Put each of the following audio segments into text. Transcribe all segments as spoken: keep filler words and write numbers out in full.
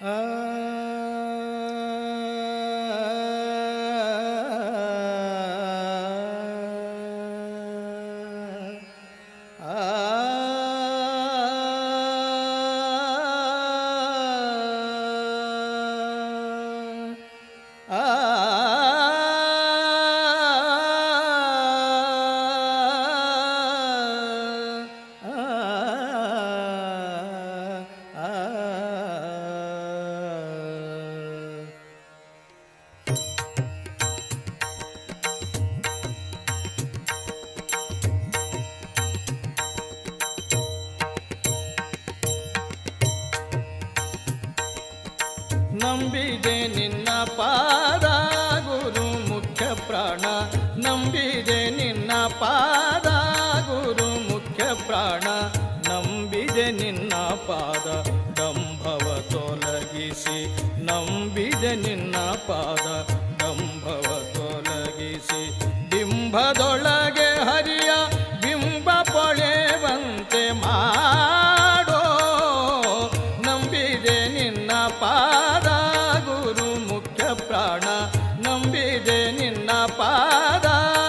ನಂಬಿದೆ ನಿನ್ನ ಪಾದ ಗುರು ಮುಖ್ಯ ಪ್ರಾಣ, ನಂಬಿದೆ ನಿನ್ನ ಪಾದ ಗುರು ಮುಖ್ಯ ಪ್ರಾಣ, ನಂಬಿದೆ ನಿನ್ನ ಪಾದ ಡಂಭವ ತೊಲಗಿಸಿ, ನಂಬಿದೆ ನಿನ್ನ ಪಾದ ಡಂಭವ ತೊಲಗಿಸಿ, ಬಿಂಬದೊಳಗೆ ಹರಿಯ ಬಿಂಬ ಪೊಳೆವಂತೆ ಮಾಡೋ, ನಂಬಿದೆ ನಿನ್ನ ಪಾದ ಗುರು ಮುಖ್ಯ ಪ್ರಾಣ, ನಂಬಿದೆ ನಿನ್ನ ಪಾದ.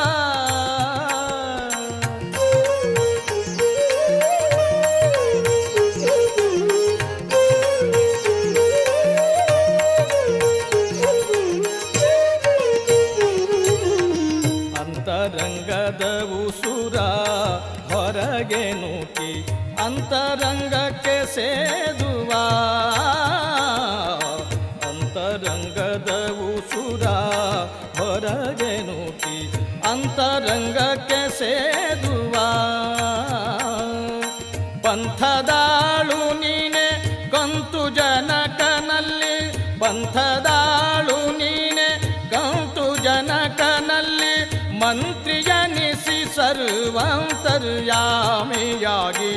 ಅಂತರಂಗದ ಉಸುರ ಹೊರಗೆ ನೂಕಿ ಅಂತರಂಗಕ್ಕೆ ಸೇದುವ, ಅಂತರಂಗದ ಉಸುರ ಹೊರಗೆ ನೂಕಿ ಅಂತರಂಗಕ್ಕೆ ಸೇದುವ, ಪಂಥದಾಳು ನೀನೆ ಕಂತು ಜನಕನಲ್ಲಿ, ಪಂಥದಾಳು ನೀನೆ ಕಂತು ಜನಕನಲ್ಲಿ, ಮಂತ್ರಿಯನಿಸಿ ಸರ್ವಾಂತರ್ಯಾಮಿಯಾಗಿ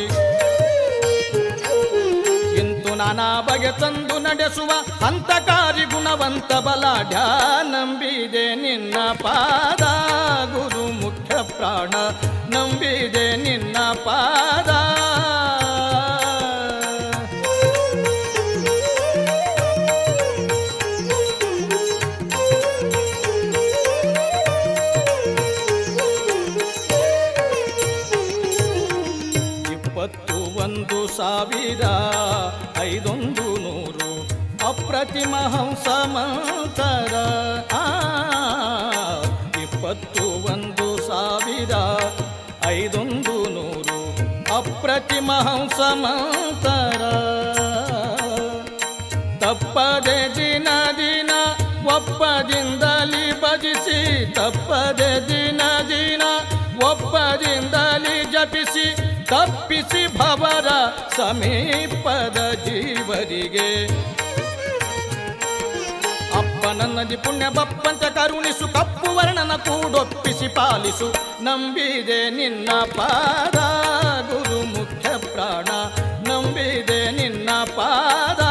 ಇಂತು ನಾನಾ ಬಗೆ ತಂದು ನಡೆಸುವ ಹಂತಕಾರಿ ಗುಣವಂತ ಬಲಾಢ್ಯ, ನಂಬಿದೆ ನಿನ್ನ ಪಾದ ಗುರು ಮುಖ್ಯ ಪ್ರಾಣ, ನಂಬಿದೆ ನಿನ್ನ ಪಾದ. ಇಪ್ಪತ್ತು ಒಂದು ಸಾವಿರ ಐದೊಂದು ನೂರು ಅಪ್ರತಿಮ ಹಂಸ ಮಂತರ, ಇಪ್ಪತ್ತು ಒಂದು ಸಾವಿರ ಐದೊಂದು ನೂರು ಅಪ್ರತಿಮ ಹಂಸ ಮಂತರ, ತಪ್ಪದೆ ದಿನ ದಿನ ಒಪ್ಪದಿಂದಲಿ ಭಜಿಸಿ, ತಪ್ಪದೆ ದಿನ ದಿನ ಒಪ್ಪದಿಂದಲಿ ಜಪಿಸಿ, ತಪ್ಪಿಸಿ ಭವರ ಸಮೀಪದ ಜೀವರಿಗೆ, ಅಪ್ಪನನ್ನದಿ ಪುಣ್ಯ ಬಪ್ಪಂತ ಕರುಣಿಸು, ಕಪ್ಪು ವರ್ಣನ ಕೂಡೊಪ್ಪಿಸಿ ಪಾಲಿಸು, ನಂಬಿದೆ ನಿನ್ನ ಪಾದ ಗುರು ಮುಖ್ಯ ಪ್ರಾಣ, ನಂಬಿದೆ ನಿನ್ನ ಪಾದ.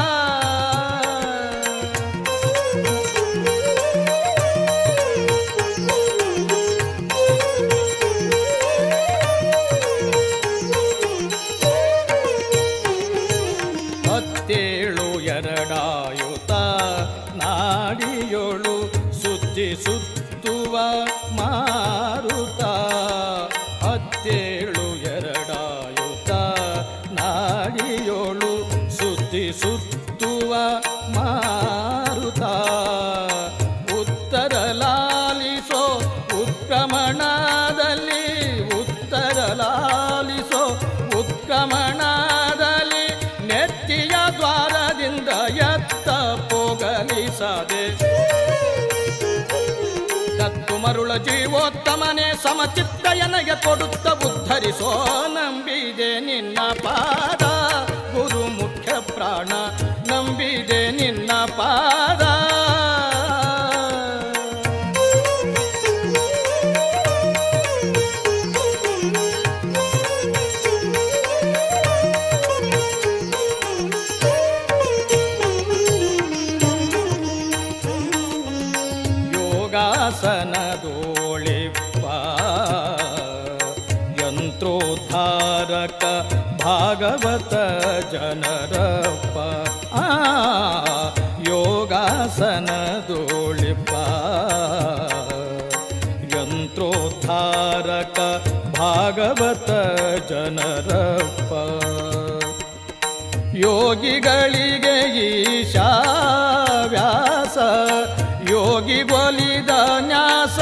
ಹತ್ತೇಳು ಎರಡಾಯುತ ನಾಡಿಯೋಳು ಸುತ್ತಿ ಸುತ್ತುವ ಮಾರುತ, ಹತ್ತೇಳು ಎರಡಾಯುತ ನಾಡಿಯೋಳು ಸುತ್ತಿ ಸುತ್ತುವ ಮಾರುತ, ಉತ್ತರ ಲಾಲಿಸೋ ಉತ್ಕ್ರಮಣದಲ್ಲಿ, ಉತ್ತರ ಲಾಲಿಸೋ ಉತ್ಕ್ರಮಣದಲ್ಲಿ, ನೆತ್ತಿಯ ದ್ವಾರದಿಂದ ಎತ್ತ ಪೋಗಲಿಸದೆ, ಕತ್ತು ಮರುಳ ಜೀವೋತ್ತಮನೆ ಸಮಚಿತ್ತ ಎನಗೆ ಕೊಡುತ್ತ ಉದ್ಧರಿಸೋ, ನಂಬಿದೆ ನಿನ್ನ ಪಾದ ಗುರು ಮುಖ್ಯ ಪ್ರಾಣ, ನಂಬಿದೆ ನಿನ್ನ ಪಾದ. ಯೋಗಾಸನದೋಳಿಪ್ಪ ಯಂತ್ರೋದ್ಧಾರಕ ಭಾಗವತ ಜನರಪ್ಪ, ಆ ಭಾಗವತ ಜನರಪ್ಪ. ಯೋಗಿಗಳಿಗೆ ಈಶಾ ವ್ಯಾಸ ಯೋಗಿಗೊಲಿದ ನ್ಯಾಸ.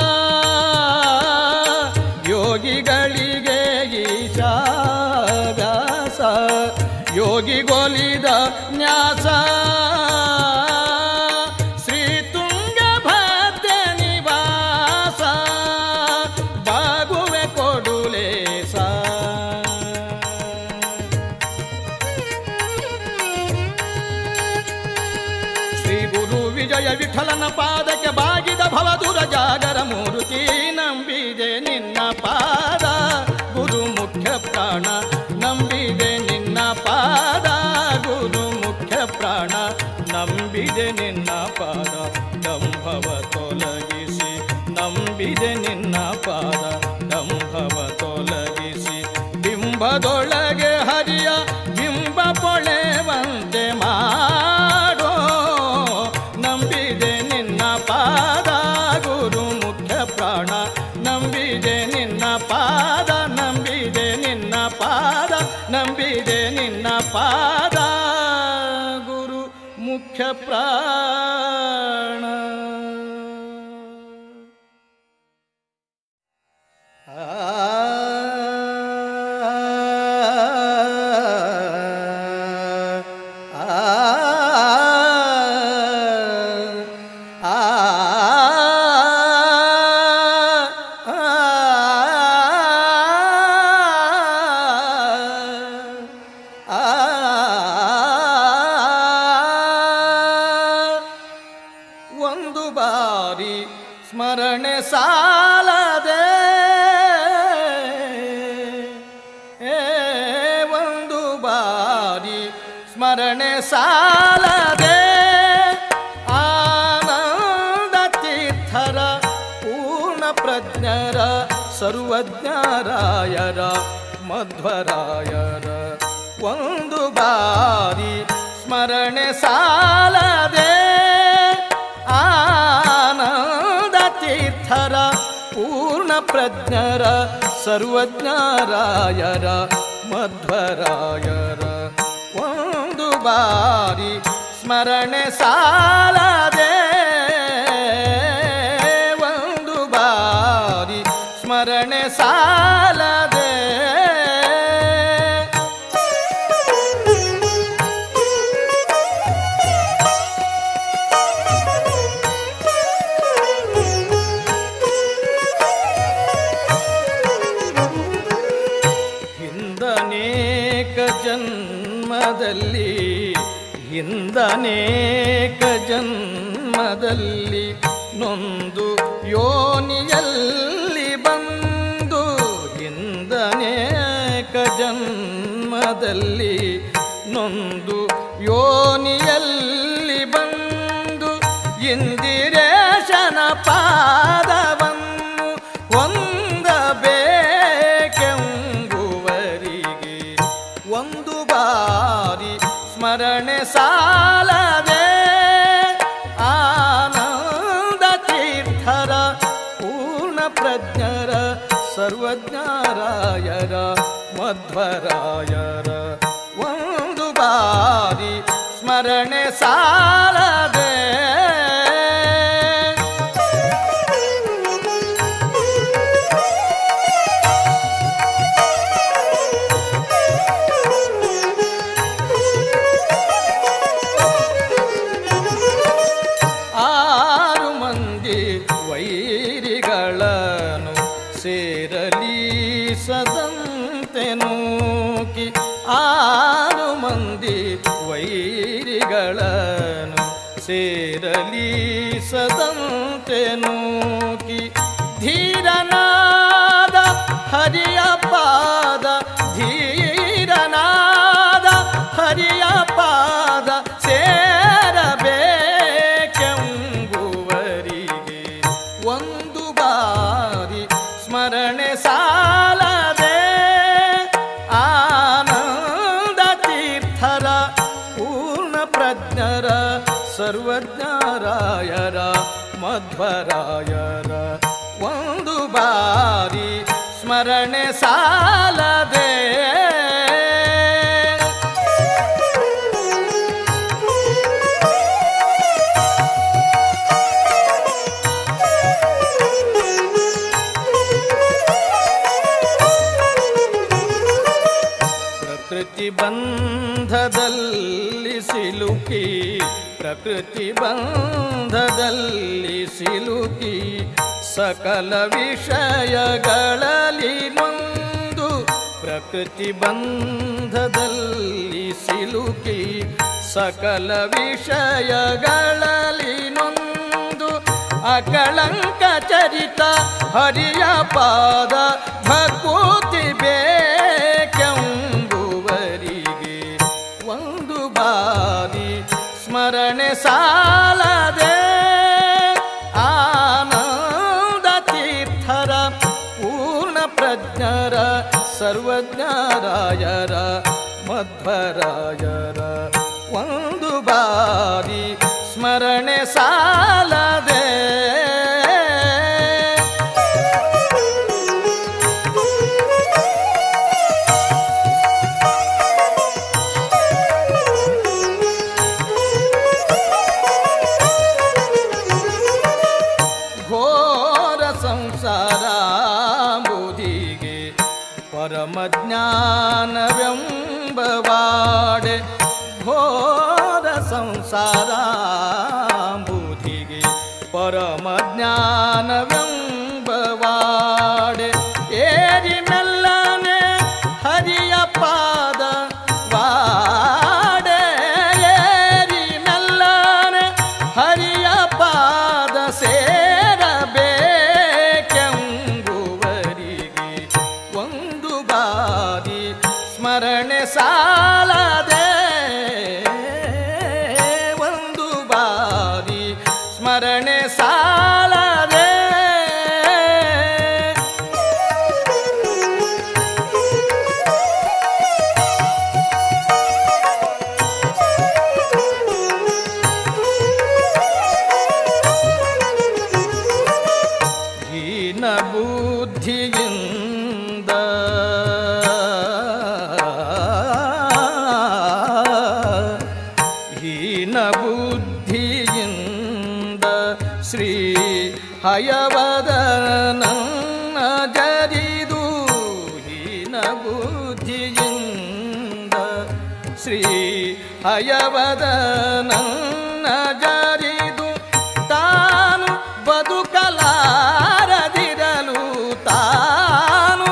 ಯೋಗಿಗಳಿಗೆ ಈಶಾ ವ್ಯಾಸ ಯೋಗಿಗೊಲಿದ ನ್ಯಾಸ. ಶ್ರೀ ತುಂಗಭದ್ರ ನಿವಾಸ ಬಾಗುವೆ ಕೊಡುಲೇಸ. ಶ್ರೀ ಗುರು ವಿಜಯ ವಿಠಲನ ಪಾದಕ್ಕೆ ಬಾಗಿದ ಭವದುರ ಜಾಗರ ಮೂರ್ತಿ. ನಂಬಿದೆ ನಿನ್ನ ಪಾದ ಗುರು ಮುಖ್ಯ ಪ್ರಾಣ. ನಂಬಿದೆ ನಿನ್ನ ಪಾದ ಗುರು ಮುಖ್ಯ ಪ್ರಾಣ. ನಂಬಿದೆ ನಿನ್ನ ಪಾದ ದಂಭವ ತೊಲಗಿಸಿ. ನಂಬಿದೆ ನಿನ್ನ ಪಾದ ದಂಭವ ತೊಲಗಿಸಿ. ಬಿಂಬದೊಳಗೆ ಹರಿಯ ಬಿಂಬ ಪೊಳೆವಂತೆ ಮಾಡೋ. ನಂಬಿದೆ ನಿನ್ನ ಪಾದ ಗುರು ಮುಖ್ಯ ಪ್ರಾಣ. ನಂಬಿದೆ ನಿನ್ನ ಪಾದ ನಂಬಿದೆ ನಿನ್ನ ಪಾದ ನಂಬಿದೆ ನಿನ್ನ ಪಾದ ಗುರು ಮುಖ್ಯ ಪ್ರಾಣ. ಒಂದು ಬಾರಿ ಸ್ಮರಣೆ ಸಾಲದೆ ಒಂದು ಬಾರಿ ಸ್ಮರಣೆ ಸಾಲದೆ. ಆನಂದ ತೀರ್ಥರ ಪೂರ್ಣ ಪ್ರಜ್ಞರ ಸರ್ವಜ್ಞರಾಯರ ಮಧ್ವರಾಯರ ಒಂದು ಬಾರಿ ಸ್ಮರಣೆ ಸಾಲದೆ. ಆನಂದ ತೀರ್ಥರ ಪೂರ್ಣ ಪ್ರಜ್ಞರ ಸರ್ವಜ್ಞರಾಯರ ಮಧ್ವರಾಯರ ಒಂದು ಬಾರಿ ಸ್ಮರಣೆ ಸಾಲದೆ. ಒಂದು ಬಾರಿ ಸ್ಮರಣೆ ಸಾಲದೆ. ಹಿಂದನೇಕ ಜನ್ಮದಲ್ಲಿ ಹಿಂದನೇಕ ಜನ್ಮದಲ್ಲಿ ನೊಂದು ಯೋನಿಯಲ್ಲಿ ಬಂದು. ಹಿಂದನೇಕ ಜನ್ಮದಲ್ಲಿ ನೊಂದು ಯೋನಿಯಲ್ಲಿ ಬಂದು. ಇಂದಿರೇಶನ ಪಾದವನ್ನು ಹೊಂದಬೇಕೆಂಬುವರಿಗೆ ಒಂದು ಬಾರಿ ಸ್ಮರಣೆ ಸಾಲದೆ. ಆನಂದ ತೀರ್ಥರ ಪೂರ್ಣ ಪ್ರಜ್ಞರ ಸರ್ವಜ್ಞರಾಯರ ಮಧ್ವರಾಯರ ಒಂದು ಬಾರಿ ಸ್ಮರಣೆ ಸಾಲದೆ. ಆರು ಮಂದಿ ವೈರಿಗಳನ್ನು ಸೇರಲಿ ಸದಂತೆ ನೂಕಿ. ಆರು ಮಂದಿ ವೈರಿಗಳನ್ನು ಸೇರಲಿ ಸದಂತೆ ನೂಕಿ. ಧೀರನಾದ ಹರಿಯ ಪಾದ ಧೀರನಾದ ಹರಿಯ ಪಾದ ಸೇರಬೇಕೆಂಬುವರಿಗೆ ಒಂದು ಬಾರಿ ಸ್ಮರಣೆ ಸಾಲದೆ. ಆನಂದ ತೀರ್ಥರ ಪೂರ್ಣ ಪ್ರಜ್ಞರ ಸರ್ವಜ್ಞರಾಯರ ಮಧ್ವರಾಯರ ಒಂದು ಬಾರಿ ಸ್ಮರಣೆ ಸಾಲದೆ ಪ್ರಕೃತಿ ಬಂಧದಲ್ಲಿ ಸಿಲುಕಿ ಪ್ರಕೃತಿ ಬಂಧದಲ್ಲಿ ಸಿಲುಕಿ ಸಕಲ ವಿಷಯಗಳಲ್ಲಿ ನೊಂದು ಪ್ರಕೃತಿ ಬಂಧದಲ್ಲಿ ಸಿಲುಕಿ ಸಕಲ ವಿಷಯಗಳಲ್ಲಿ ನೊಂದು ಅಕಳಂಕ ಚರಿತ ಹರಿಯ ಪಾದ ಭಕುತಿ ಬೇಕೆಂಬುವರಿಗೆ ಒಂದು ಬಾರಿ ಸ್ಮರಣೆ ಸಾಲದೆ ಆನಂದ ತೀರ್ಥರ ಪೂರ್ಣ ಪ್ರಜ್ಞರ ಸರ್ವಜ್ಞರಾಯರ ಮಧ್ವರಾಯರ ಒಂದು ಬಾರಿ ಸ್ಮರಣೆ ಸಾಲದೆ ಸಂಸಾರಾಂಬುದಿಗೆ ಪರಮಜ್ಞಾನವೆಂಬವಾಡೆ ಘೋರ ಸಂಸಾರಾಂಬುದಿಗೆ ಪರಮಜ್ಞಾನವೆಂಬವಾಡೆ ಏರಿ ಮೆಲ್ಲನೆ ಹರಿಯ ಪಾದ ವಾಡೆ ಏರಿ ಮೆಲ್ಲನೆ ಹರಿಯ ಪಾದ ಸೇ ಸ್ಮರಣೆ ಸಾಲದೆ ಒಂದು ಬಾರಿ ಸ್ಮರಣೆ ಸಾಲದೆ ಹೀನ ಬುದ್ಧಿಯಿಂದ ಬುದ್ಧಿಯಿಂದ ಶ್ರೀ ಹಯವದನ ಜರಿದು ಹೀನ ಬುದ್ಧಿಯಿಂದ ಶ್ರೀ ಹಯವದನ ಜರಿದು ತಾನು ಬದುಕಲಾರದಿರಲು ತಾನು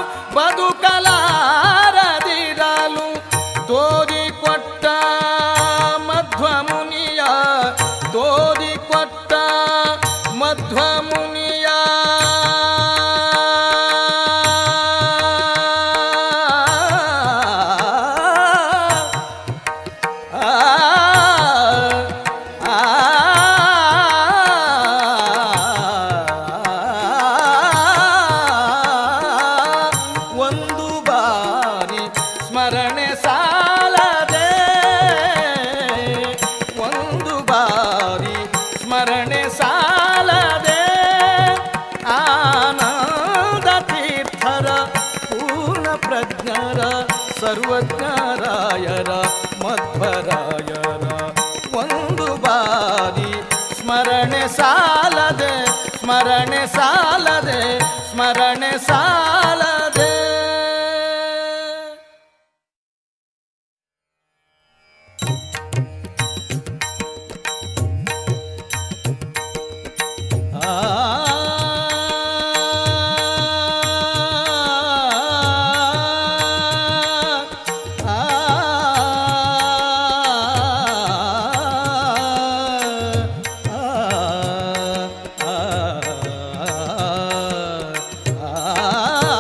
ಬದುಕಲಾರದಿರಲು ತೋರಿಕೊಟ್ಟ ಮಧ್ವಮುನಿಯ ತೋರಿಕೊಟ್ಟ ಮಧ್ವಮುನಿಯ ಒಂದು ಬಾರಿ ಸ್ಮರಣೆ ಸಾಲದೆ ಒಂದು ಬಾರಿ ಸ್ಮರಣೆ ಸಾಲದೆ ಆನಂದ ತೀರ್ಥರ ಪೂರ್ಣ ಪ್ರಜ್ಞರ ಸರ್ವಜ್ಞರಾಯರ ಮಧ್ವರಾಯರ ಒಂದು ಬಾರಿ ಸ್ಮರಣೆ ಸಾಲದೆ ಸ್ಮರಣೆ ಸಾಲದೆ ಸ್ಮರಣೆ ಸಾಲದೆ ಆ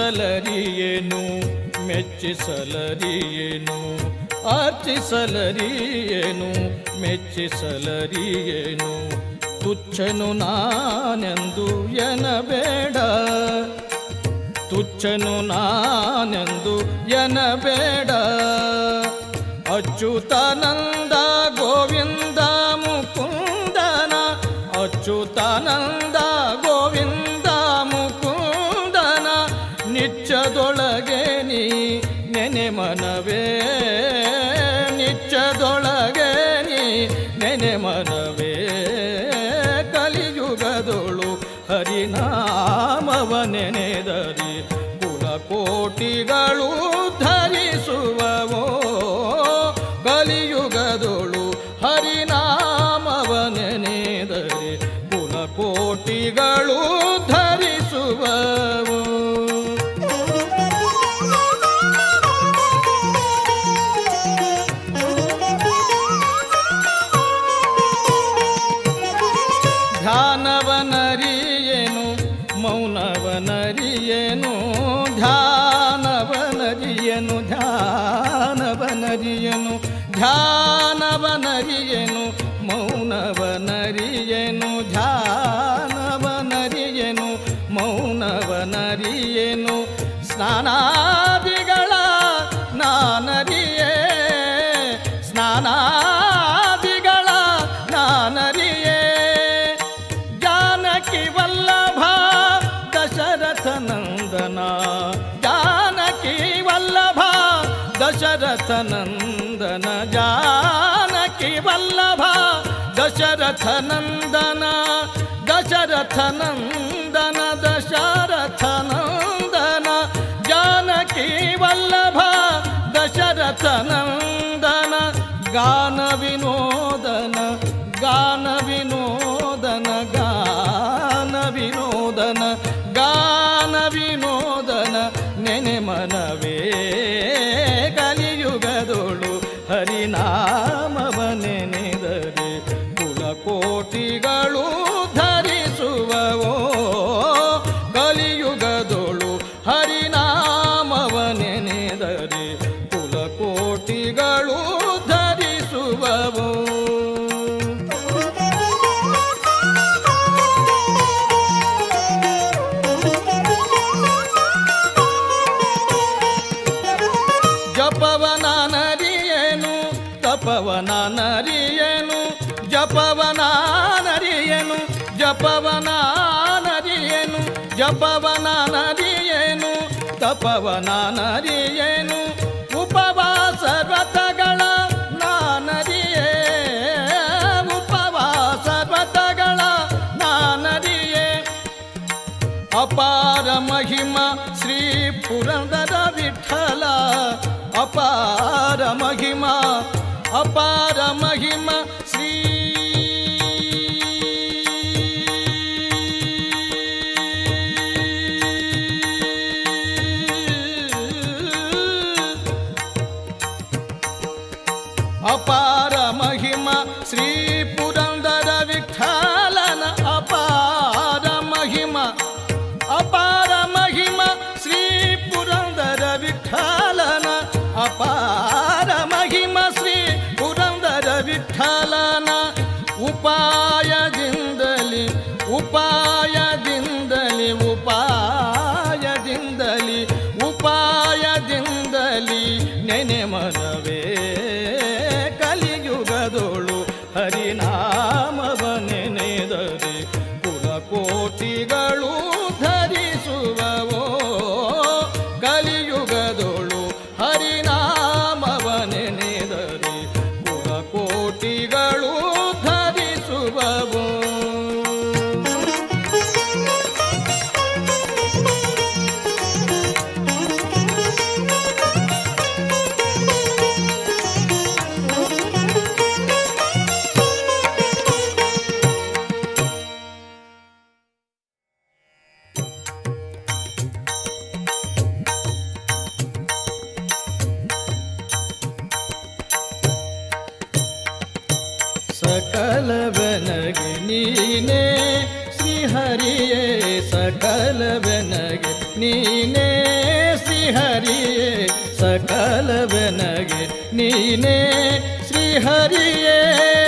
ಅರ್ಚಿಸಲರಿಯೇನು ಮೆಚ್ಚಿಸಲರಿಯೇನು ಅರ್ಚಿಸಲರಿಯೇನು ಮೆಚ್ಚಿಸಲರಿಯೇನು ತುಚ್ಛನು ನಾನೆಂದು ಎನಬೇಡ ತುಚ್ಛನು ನಾನೆಂದು ಎನಬೇಡ ಅಚ್ಯುತಾನಂದ ಗೋವಿಂದ ಮುಕುಂದನ ಅಚ್ಯುತಾನಂದ ಗೋವಿಂದ ಮುಕುಂದನ ನಿಚ್ಚದೊಳಗೆ ನೀ ನೆನೆ ಮನವೇ ನಿಚ್ಚದೊಳಗೆ ನೀ ನೆನೆ ಮನವೇ ಕಲಿಯುಗದೊಳು ಹರಿನಾಮವ ನೆನೆದರಿ ಕುಲಕೋಟಿಗಳು ಧರಿಸುವವೋ ಕಲಿಯುಗದೊಳು ಹರಿನಾಮವ ನೆನೆದರಿ ಕುಲಕೋಟಿಗಳು ಧರಿಸುವವೋ ಧ್ಯಾನವನರಿಯೇನು ಮೌನವನರಿಯೇನು ಧ್ಯಾನವನರಿಯೇನು ಧ್ಯಾನವನರಿಯೇನು ಧ್ಯಾನವನರಿಯೇನು ಮೌನವನರಿಯೇನು ಧ್ಯಾನವನರಿಯೇನು ಮೌನವನರಿಯೇನು ಸ್ನಾನಾದಿಗಳ ನಾನರಿಯೇ ಸ್ನಾನಾದಿಗಳ ನಾನರಿಯೇ ಜಾನಕಿ ವಲ್ಲಭ ದಶರಥ ನಂದನ ಜಾನಕಿ ವಲ್ಲಭ ದಶರಥ ನಂದನ ಜಾನಕಿ ವಲ್ಲಭ ದಶರಥ ನಂದನ ದಶರಥ ನಂದನ ದಶರಥ ನಂದನ ಜಾನಕಿ ವಲ್ಲಭ ದಶರಥ ನಂದನ ಗಾನ ವಿನೋದನ ಗಾನ ವಿನೋದನ ಗಾನ ವಿನೋದನ ಗಾನ ವಿನೋದನ ನೆನೆ ಮನವೇ ಕಲಿಯುಗದೊಳು ಹರಿನಾಮವ ನೆನೆದರೆ ಕುಲಕೋಟಿಗಳು ಧರಿಸುವವೋ ಕಲಿಯುಗದೊಳು ಹರಿನಾಮವ ನೆನೆದರೆ ಕುಲಕೋಟಿಗಳು ಧರಿಸುವವೋ ಜಪವನರಿಯೇನು ತಪವನರಿಯೇನು ಜಪವನರಿಯೇನು ಜಪವನರಿಯೇನು ಜಪವನರಿಯೇನು ತಪವನರಿಯೇನು ಉಪವಾಸ ವ್ರತಗಳ ನಾನರಿಯೇ ಉಪವಾಸ ವ್ರತಗಳ ನಾನರಿಯೇ ಅಪಾರ ಮಹಿಮ ಶ್ರೀ ಪುರಂದರ ವಿಠಲ ಅಪಾರ ಮಹಿಮ ಅಪಾರ ಮಹಿಮ ಶ್ರೀ ಅಪಾರ ಮಹಿಮ ಶ್ರೀ ಪುರಂದರ ವಿಠಲನ ಅಪಾರ ಮಹಿಮ ಅಪಾರ ಮಹಿಮ ಶ್ರೀ ಪುರಂದರ ವಿಠಲನ ಅಪಾರ ಮಹಿಮ ಶ್ರೀ ಪುರಂದರ ವಿಠಲನ ಉಪಾಯದಿಂದಲಿ ಉಪಾಯದಿಂದಲಿ ಉಪಾಯದಿಂದಲಿ ಉಪಾಯದಿಂದಲಿ ನೆನೆ ಮನವೇ ಕಲಿಯುಗದೊಳು ಹರಿನಾಮವ ನೆನೆದರೆ ಕುಲಕೋಟಿಗಳು ಧರಿಸುವವೋ ಕಲಿಯುಗದೊಳು ಹರಿನಾಮವ ನೆನೆದರೆ ಕುಲಕೋಟಿಗಳು ಧರಿಸುವವೋ ಸಕಲವನಗೆ ನೀನೇ ಶ್ರೀ ಶ್ರೀಹರಿಯೇ ಸಕಲವೆನಗೆ ನೀನೇ ಶ್ರೀಹರಿಯೇ ಸಕಲವೆನಗೆ ನೀನೇ ಶ್ರೀಹರಿಯೇ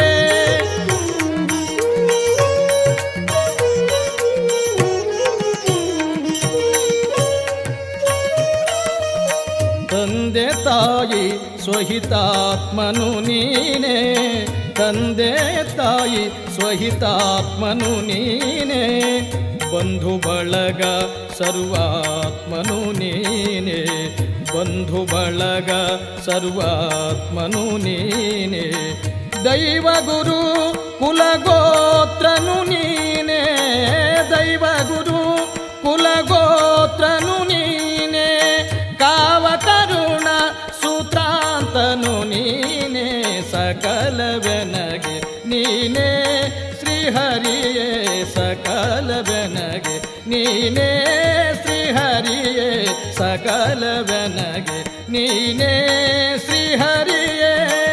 ತಂದೆ ತಾಯಿ ಸ್ವಹಿತಾತ್ಮನು ನೀನೇ ತಂದೆ ತಾಯಿ ಸ್ವಹಿತಾತ್ಮನು ನೀನೇ ಬಂಧು ಬಳಗ ಸರ್ವಾತ್ಮನು ನೀನೇ ಬಂಧು ಬಳಗ ಸರ್ವಾತ್ಮನು ನೀನೇ ದೈವ ಗುರು ಕುಲಗೋತ್ರನು ನೀನೇ ದೈವ ಗುರು ಕುಲಗೋತ್ರನು ನೀನೇ ಕಾವ ಕರುಣ ಸೂತ್ರಾಂತನು ನೀನೇ ಸಕಲವೆನಗೆ ನೀನೇ ಶ್ರೀಹರಿಯೇ ಸಕಲವೆನಗೆ ನೀನೇ ಶ್ರೀಹರಿಯೇ ಸಕಲವೆನಗೆ ನೀನೇ ಶ್ರೀಹರಿಯೇ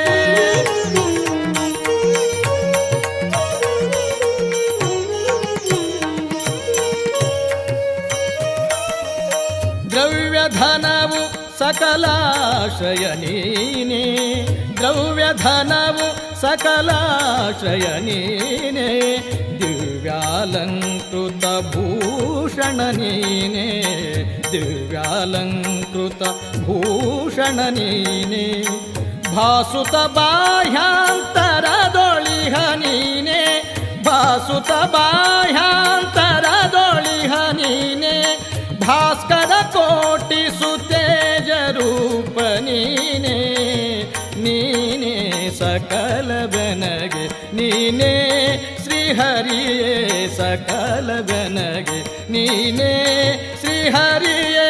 ದ್ರವ್ಯಧನವು ಸಕಲಾಶ್ರಯ ನೀನೇ ದ್ರವ್ಯಧನವು ಸಕಲಾಶ್ರಯ ನೀನೇ ದಿವ್ಯಾಲಂಕೃತ ಭೂಷಣ ನೀನೇ ದಿವ್ಯಾಲಂಕೃತ ಭೂಷಣ ನೀನೇ ಭಾಸುತ ಬಾಹ್ಯಾಂತರದೊಳಿಹ ನೀನೇ ಭಾಸುತ ಬಾಹ್ಯಾಂತರದೊಳಿಹ ನೀನೇ ಭಾಸ್ಕರ ಕೋಟಿ ಸುತೇಜ ರೂಪ ನೀನೇ ನೀನೇ ಸಕಲವೆನಗೆ ನೀನೇ ಶ್ರೀಹರಿಯೇ ಸಕಲವೆನಗೆ ನೀನೇ ಶ್ರೀಹರಿಯೇ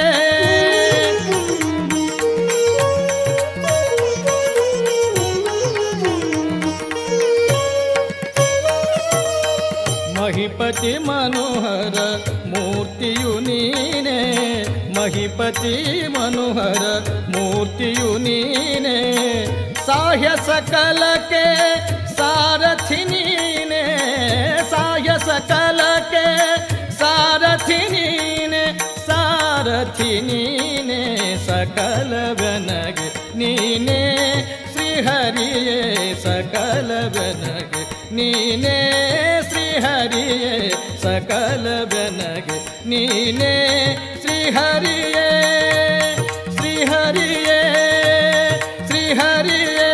ಮಹಿಪತಿ ಮನೋಹರ ಮೂರ್ತಿಯು ನೀನೇ ಮಹಿಪತಿ ಮನೋಹರ ಮೂರ್ತಿಯು ನೀನೇ ಸಾಹ್ಯ ಸಕಲಕ್ಕೆ ಸಾರಥಿ ನೀನೇ ಸಾಹ್ಯ ಸಕಲಕ್ಕೆ ಸಾರಥಿ ನೀನೇ ಸಾರಥಿ ನೀನೇ ಸಕಲವೆನಗೆ ನೀನೇ ಶ್ರೀಹರಿಯೇ ಸಕಲವೆನಗೆ ನೀನೇ ಶ್ರೀಹರಿಯೇ ಸಕಲವೆನಗೆ ನೀನೇ ಶ್ರೀಹರಿಯೇ ಶ್ರೀಹರಿಯೇ ಶ್ರೀಹರಿಯೇ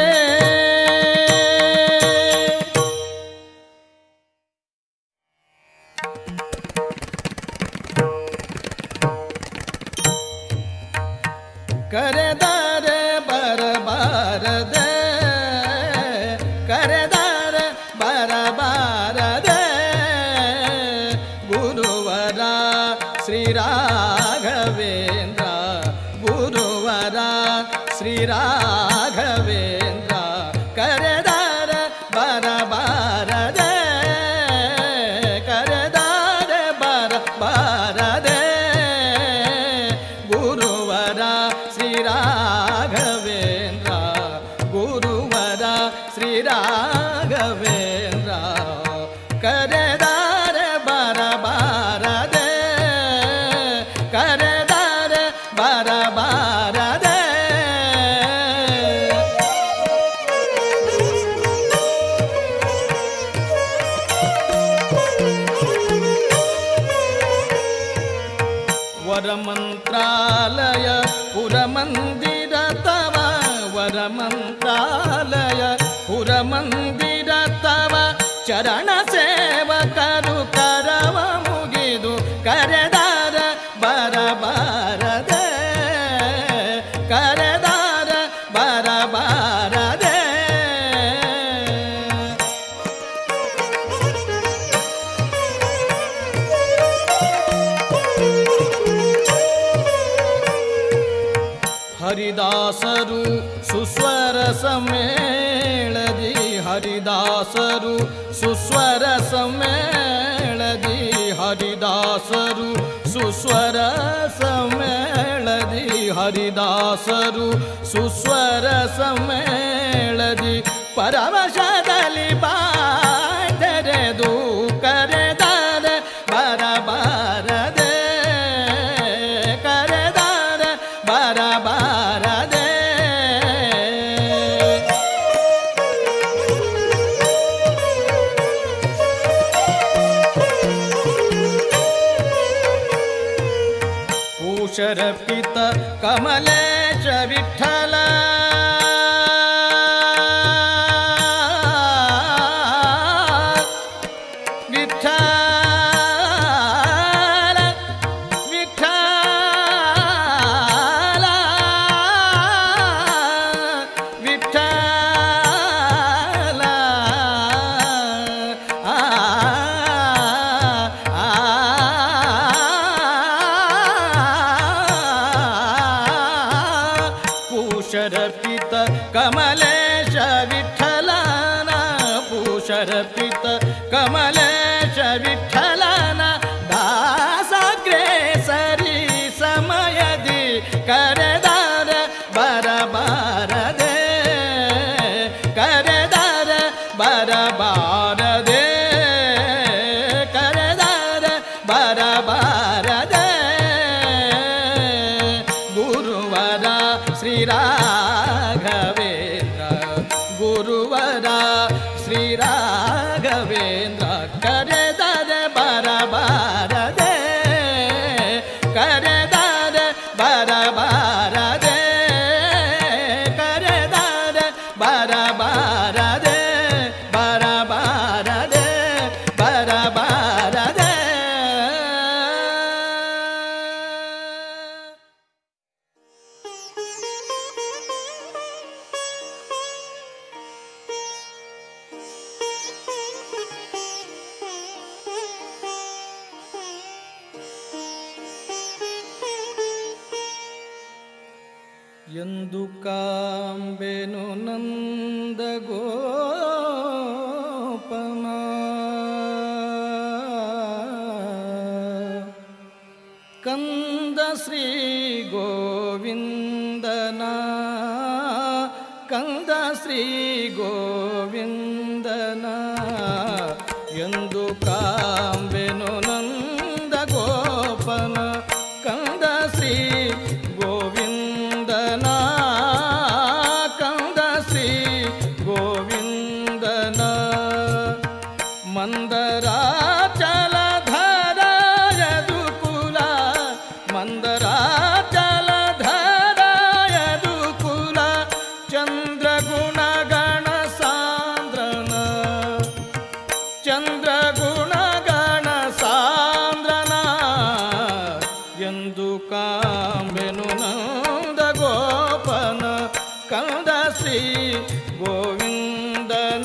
ಕರೆದರೆ ಬರಬಾರದೆ ಕರೆದರೆ ಬರಬಾರದೆ ಗುರುವರ ಶ್ರೀರಾಘವೇಂದ್ರ ಗುರುವರ ಶ್ರೀರಾಘವೇಂದ್ರ ಕರೆದರೆ ಬರಬಾರದೆ ಕರೆದರೆ ಬರಬಾರದೆ ಗುರುವರ ಶ್ರೀರಾಘವೇಂದ್ರ ಗುರುವರ ಶ್ರೀರಾಘವೇಂದ್ರ ಕರೆದರೆ ಬರಬಾರದೆ ಕರೆದರೆ ಬರಬಾರದೆ ವರಮಂತ್ರಾಲಯ ಪುರಮಂದಿರ ತವ ವರಮಂತ್ರಾಲಯ ಪುರಮಂದಿರ ತವ ಚರಣ ಸೇವಕರು ಕರವ ಮುಗಿದು ಕರೆದಾರ ಬರಬಾರದೆ ಕರೆದಾರ ಬರಬಾರದೆ ಹರಿದಾಸರು ಸುಸ್ವರ ಸಮ್ಮೇಳದಿ ಹರಿದಾಸರು ಸುಸ್ವರ ಸಮ್ಮೇಳದಿ ಹರಿದಾಸರು ಸುಸ್ವರ ಸಮ್ಮೇಳದಿ ಹರಿದಾಸರು ಸುಸ್ವರ ಸಮ್ಮೇಳದಿ ಪರವಶದಲ್ಲಿ ಬಾಯ್ದೆರೆದು ಕರೆದರೆ पित कमलेश विठ्ठल पूषरपित कमलेश विठ्ठलना पूषरपित कमलेश विठ्ठलना दासग्रेसरी समयदि करेदार बरबार दे करेदार बरबार दे करेदार बरबार दे गुरुवर श्री राघवेंद्र गुरुवर श्री राघवेंद्र करेदार बरबार दे करेदार बरबार दे करेदार बरबार दे बरबार दे बरबार दे ಎಂದು ಕಾಂಬೆನು ನಂದ ಗೋಪನ ಕಂದ ಶ್ರೀ ಗೋವಿಂದನ ಕಂದ ಶ್ರೀ ಗೋವಿಂದನ ಎಂದು ಕಾಂಬೆನು ನಂದ ಗೋಪನ ಕಂದ ಶ್ರೀ ಗೋವಿಂದನ ಕಂದ ಶ್ರೀ ಗೋವಿಂದನ ಮಂದರಾಚಲಧರ ಯದುಕುಲ ಮಂದರಾಚಲಧರ ಯದುಕುಲ ಚಂದ್ರಗುಣಗಣ ಸಾಂದ್ರನ ಚಂದ್ರಗುಣಗಣ ಸಾಂದ್ರನ ಎಂದು ಕಾಂಬೆನು ನಂದ ಗೋಪನ ಕಂದ ಶ್ರೀ ಗೋವಿಂದನ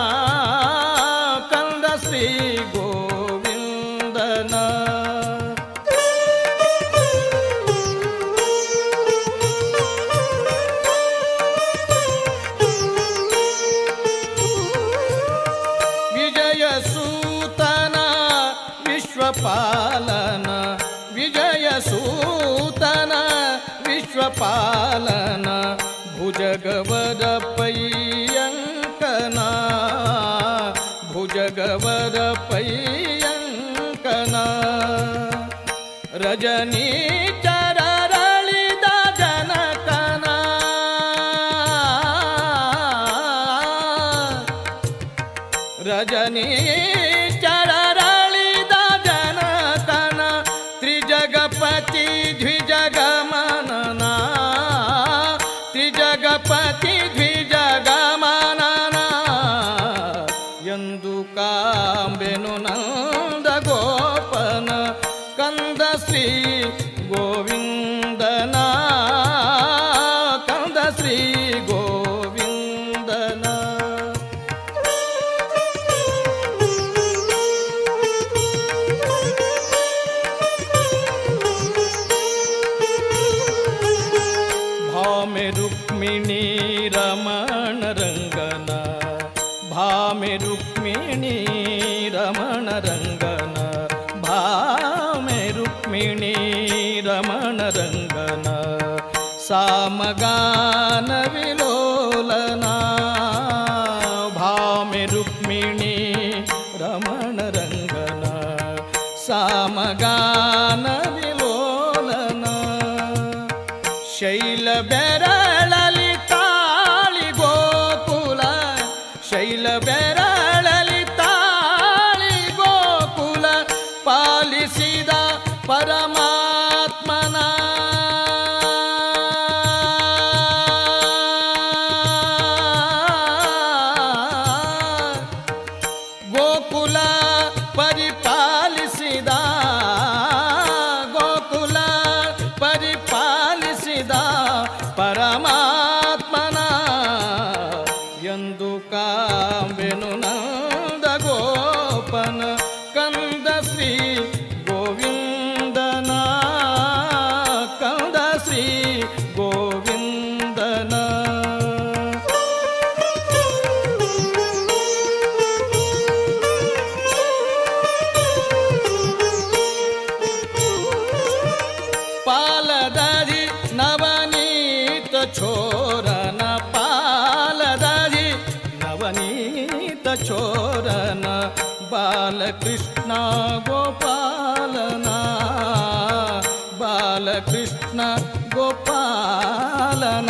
ಕಂದ ಶ್ರೀ ಗೋವಿಂದನ ವಿಜಯ ಸೂತನ ವಿಶ್ವಪಾಲನ ವಿಜಯ ಸೂತನ ವಿಶ್ವಪಾಲನ ಭುಜಗವರ ಪೈಯಂಕನ ಭುಜಗವರ ಪೈಯಂಕನ ರಜನಿ ಚರರಳಿದ ಜನಕನ ರಜನಿ ಚರರಳಿದ ಜನಕನ ತ್ರಿಜಗಪತಿ ದ್ವಿಜಗಮನನ ತ್ರಿಜಗಪತಿ ದ್ವಿಜಗಮನನ ಎಂದು ಕಾಂಬೆನು ನಂದ ಗೋಪನ ಕಂದ ಶ್ರೀ ಗೋವಿಂದನ ಕಂದ ಶ್ರೀ ಗೋವಿಂದನ ಭಾಮೆ ರುಕ್ಮಿಣಿ ರಮಣ ರಂಗನ ಭಾಮೆ ರುಕ್ಮಿಣಿ ರಮಣ ರಂಗನ ಭಾಮೆ ರುಕ್ಮಿಣಿ ರಮಣ ರಂಗನ ಸಾಮಗಾನ ವಿಲೋಲನ ಭಾಮೆ ರುಕ್ಮಿಣಿ ರಮಣ ರಂಗನ ಸಾಮಗಾನ ವಿಲೋಲನ ಶೈಲ ಬೆರಳಲಿ ತಾಳಿ ಗೋಕುಲ ಶೈಲ ಬೆರಳಲಿ ತಾಳಿ ಗೋಕುಲ ಪಾಲಿಸಿದ ಪರಮಾತ್ಮನ ಪಾಲದರಿ ನವನೀತ ಚೋರನ ಪಾಲದರಿ ನವನೀತ ಚೋರನ ಬಾಲಕೃಷ್ಣ ಗೋಪಾಲನ ಬಾಲಕೃಷ್ಣ ಗೋಪಾಲನ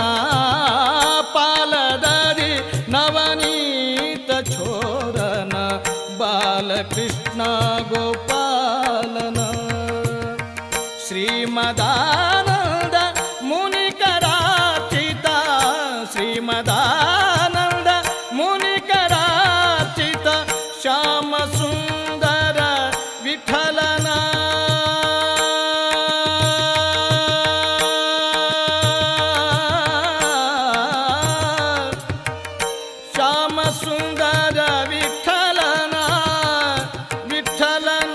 ಪಾಲದರಿ ನವನೀತ ಚೋರನ ಬಾಲಕೃಷ್ಣ ಗೋಪಾಲನ ಶ್ರೀಮದಾನಂದ ಮುನಿಕರಾಚಿತ ಶ್ರೀಮದಾನಂದ ಮುನಿಕರಾಚಿತ ಶ್ಯಾಮ ಸುಂದರ ವಿಠಲನ ಶ್ಯಾಮ ಸುಂದರ ವಿಠಲನ ವಿಠಲನ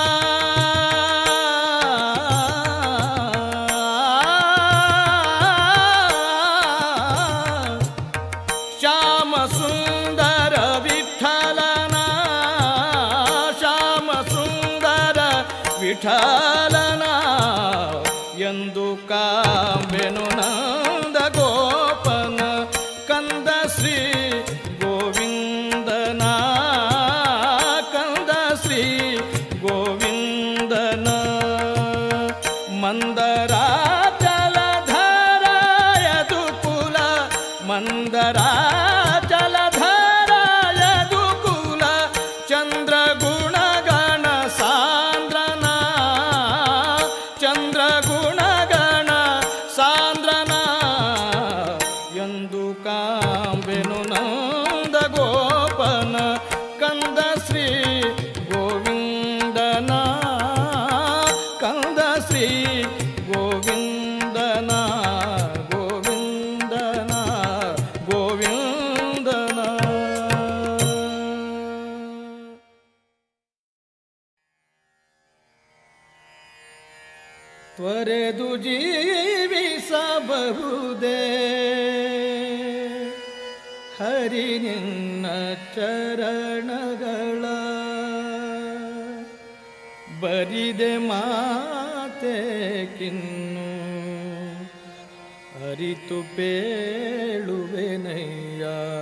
ಶ್ಯಾಮ ಸುಂದರ ವಿಠಲನ ಶ್ಯಾಮ ಸುಂದರ ವಿಠಲನ ಎಂದು ಕಾಂಬೆನು ನಂದ ಗೋಪನ ಕಂದ ಶ್ರೀ ಗೋವಿಂದನ ಕಂದ ಶ್ರೀ ಗೋವಿಂದನ ಮಂದರ ಜಲಧರ ಯದುಕುಲ ಮಂದರ ಜಲಧರ ಯದುಕುಲ ಚಂದ್ರ ಗುಣಗಣ ಸಾಂದ್ರನ ಚಂದ್ರ ಗುಣಗಣ ಸಾಂದ್ರನ ಎಂದು ಕಾಂಬೆನು ನಂದ ಗೋಪನ ಕಂದ ಶ್ರೀ ಗೋವಿಂದನ ಕಂದ ಶ್ರೀ ಗೋವಿಂದನ ಗೋವಿಂದನ ಗೋವಿಂದನ ತ್ವರೆದು ಜೀವಿಸಬಹುದೇ ಹರಿ ನಿನ್ನ ಚರಣಗಳ ಬರಿದೆ ಮಾತೆ ಕಿನ್ನು ಅರಿತು ಪೇಳುವೆನಯ್ಯ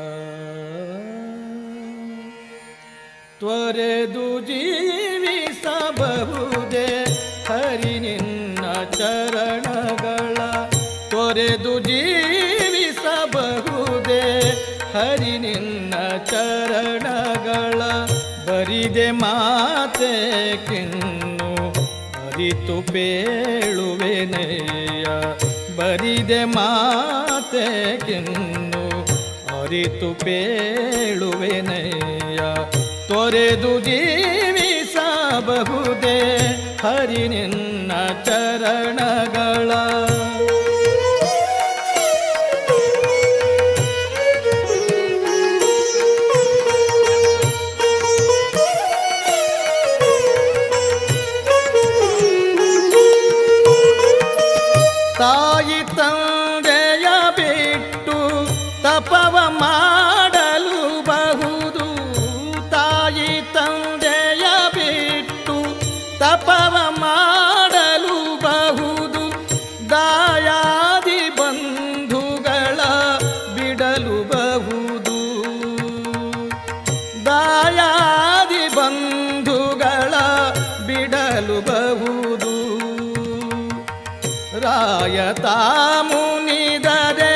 ತ್ವರೆದು ಜೀವಿಸಬಹುದೇ ಹರಿ ನಿನ್ನ ಚರಣಗಳ ತೊರೆದು ಜೀವಿಸಬಹುದೇ ಹರಿ ನಿನ್ನ ಚರಣಗಳ ಬರಿದೆ ಮಾತೆ ಕಿನ್ನು ಅರಿತು ಪೇಳುವೆನಯ್ಯ ಬರಿದೆ ಮಾತೆ ಕಿನ್ನು ಅರಿತು ಪೇಳುವೆನಯ್ಯ ತೊರೆದು ಜೀವಿಸಬಹುದೇ ಹರಿ ನಿನ್ನ ಚರಣಗಳ ತಾಯಿ ತಂದೆಯ ಬಿಟ್ಟು ತಪವ ಮಾಡಲು ಬಹುದು ತಾಯಿ ತಂದೆಯ ಬಿಟ್ಟು ತಪವ ಮಾಡಲು ಬಹುದು ದಾಯಾದಿ ಬಂಧುಗಳ ಬಿಡಲು ಬಹುದು ದಾಯಾದಿ ಬಂಧುಗಳ ಬಿಡಲು ಬಹುದು ರಾಯತ ಮುನಿದರೆ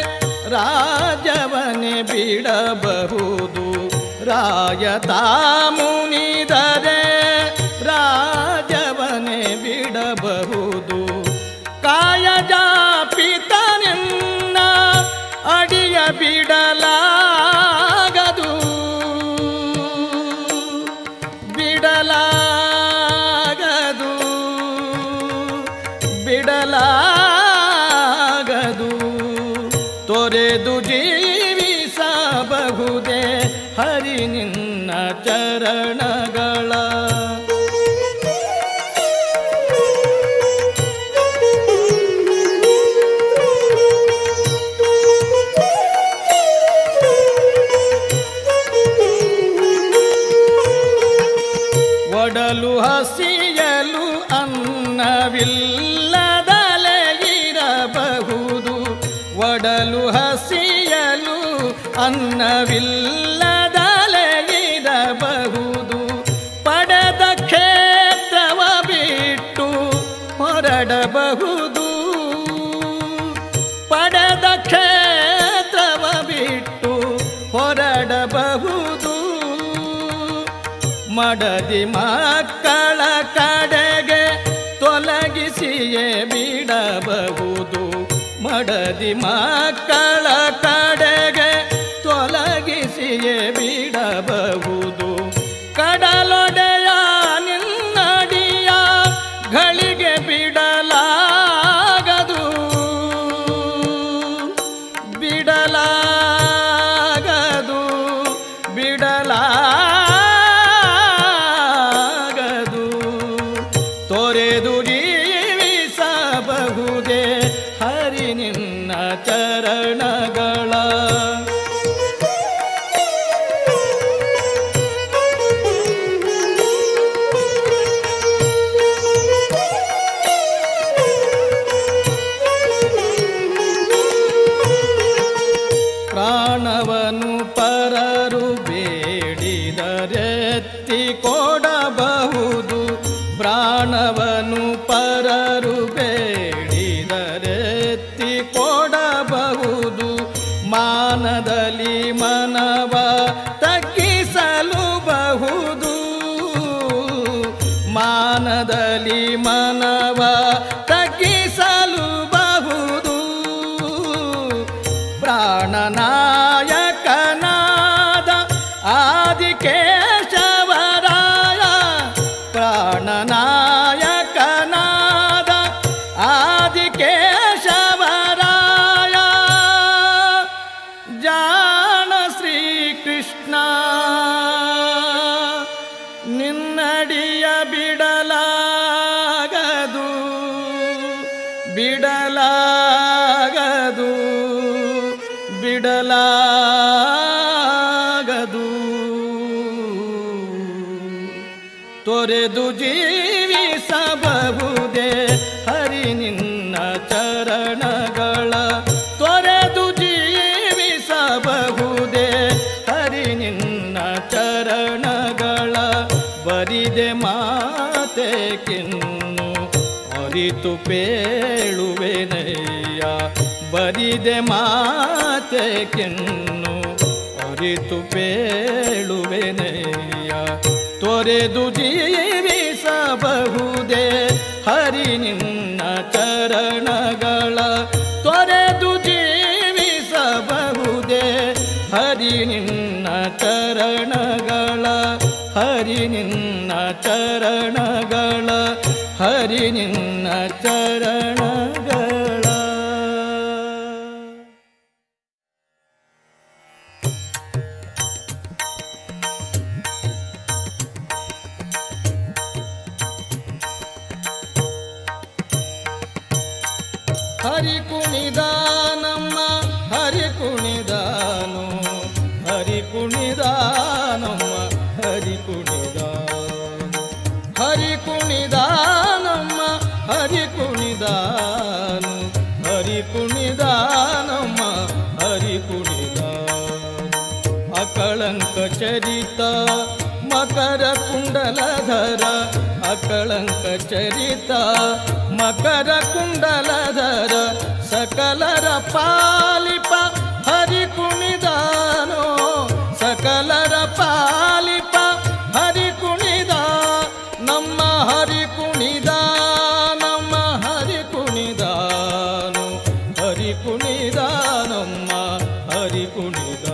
ರಾಜವನೆ ಬಿಡಬಹುದು ರಾಯತ ಮುನಿದರೆ ರಾಜವನೆ ಬಿಡಬಹುದು ಕಾಯಜ ಪಿತನಿನ್ನ ಅಡಿಯ ಬಿಡಲಾಗದು ಬಿಡಲಾಗದು ಬಿಡಲಾಗದು ತೊರೆದು ಜೀವಿಸಬಹುದೇ ಹರಿ ನಿನ್ನ ಚರಣಗಳ ಹಸಿಯಲು ಅನ್ನವಿಲ್ಲದಲೆ ಇರಬಹುದು, ಒಡಲು ಹಸಿಯಲು ಅನ್ನವಿಲ್ಲದಲೆ ಇರಬಹುದು. ಪಡೆದ ಕ್ಷೇತ್ರವ ಬಿಟ್ಟು ಹೊರಡಬಹುದು, ಪಡೆದ ಕ್ಷೇತ್ರವ ಬಿಟ್ಟು ಹೊರಡಬಹುದು. ಮಡದಿ ಮಕ್ಕಳ ಕಡೆಗೆ ತೊಲಗಿಸಿಯೇ ಬಿಡಬಹುದು, ಮಡದಿ ಮಕ್ಕಳ ಕಡೆಗೆ ತೊಲಗಿಸಿಯೇ ಬಿಡಬಹುದು. ಕಡಲೊಡೆಯ ನಿನ್ನಡಿಯ ಗಳಿಗೆ ಬಿಡಲಾಗದು, ಬಿಡಲಾಗದು, ಬಿಡಲಾಗದು. ತೊರೆದು ಜೀವಿಸಬಹುದೇ ಹರಿ ನಿನ್ನ ಚರಣಗಳ. ಪ್ರಾಣವನು ಪರರು ಬೇಡಿದರೆತ್ತಿ ಕೊಡಬಹುದು, ಪ್ರಾಣವನು ಪರರು ಬೇಡಿದರೆತ್ತಿ ಕೊಡಬಹುದು. ಮಾನದಲ್ಲಿ ಮನವ ತಗ್ಗಿಸಲುಬಹುದು, ಮಾನದಲ್ಲಿ ಮನವ ತಗ್ಗಿಸಲುಬಹುದು. ಪ್ರಾಣನಾಯಕನಾದ ಆದಿಕೇಶವರಾಯ, ಪ್ರಾಣನಾಯಕನಾದ ಆದಿಕೇಶವರಾಯ. ಜಾಣ ಶ್ರೀಕೃಷ್ಣ ನಿನ್ನಡಿಯ ಬಿಡಲಾಗದು, ಬಿಡಲಾಗದು, ಬಿಡಲಾಗದು. ತೊರೆದು ಜೀವಿಸಬಹುದೇ ಹರಿ ನಿನ್ನ ಚರಣಗಳ, ತೊರೆದು ಜೀವಿಸಬಹುದೇ ಹರಿ ನಿನ್ನ ಚರಣಗಳ. ಬರಿದೆ ಮಾತೆ ಕಿನ್ನು ಅರಿತು ಪೇಳುವೆನಯ್ಯ, ಬರಿದೆ ಮಾತೆ ಕಿನ್ನು ಅರಿತು ಪೇಳುವೆನಯ್ಯ. ತೊರೆದು ಜೀವಿಸಬಹುದೇ ಹರಿ ನಿನ್ನ ಚರಣಗಳ, ತೊರೆದು ಜೀವಿಸಬಹುದೇ ಹರಿ ನಿನ್ನ ಚರಣಗಳ, ಹರಿ ನಿನ್ನ ಚರಣಗಳ, ಹರಿ ನಿನ್ನ ಚರಣಗಳ. ಹರಿ ಕುಣಿದಾನಮ್ಮ ಹರಿ ಕುಣಿದಾನು, ಹರಿ ಕುಣಿದಾನಮ್ಮ ಹರಿ ಕುಣಿದಾನು, ಹರಿ ಕುಣಿದಾನಮ್ಮ ಹರಿ ಕುಣಿದಾನು, ಹರಿ ಕುಣಿದಾನಮ್ಮ ಹರಿ ಕುಣಿದಾನು. ಅಕಳಂಕ ಚರಿತ ಮಕರ ಕುಂಡಲಧರ, ಅಕಳಂಕ ಚರಿತ ಮಕರ ಕುಂಡಲಧರ. ಸಕಲರ ಪಾಲಿಪ ಹರಿ ಕುಣಿದಾನೋ, ಸಕಲರ ಪಾಲಿಪ ಹರಿ ಕುಣಿದ. ನಮ್ಮ ಹರಿ ಕುಣಿದ, ನಮ್ಮ ಹರಿ ಕುಣಿದಾನು, ಹರಿ ಕುಣಿದ, ನಮ್ಮ ಹರಿ ಕುಣಿದ.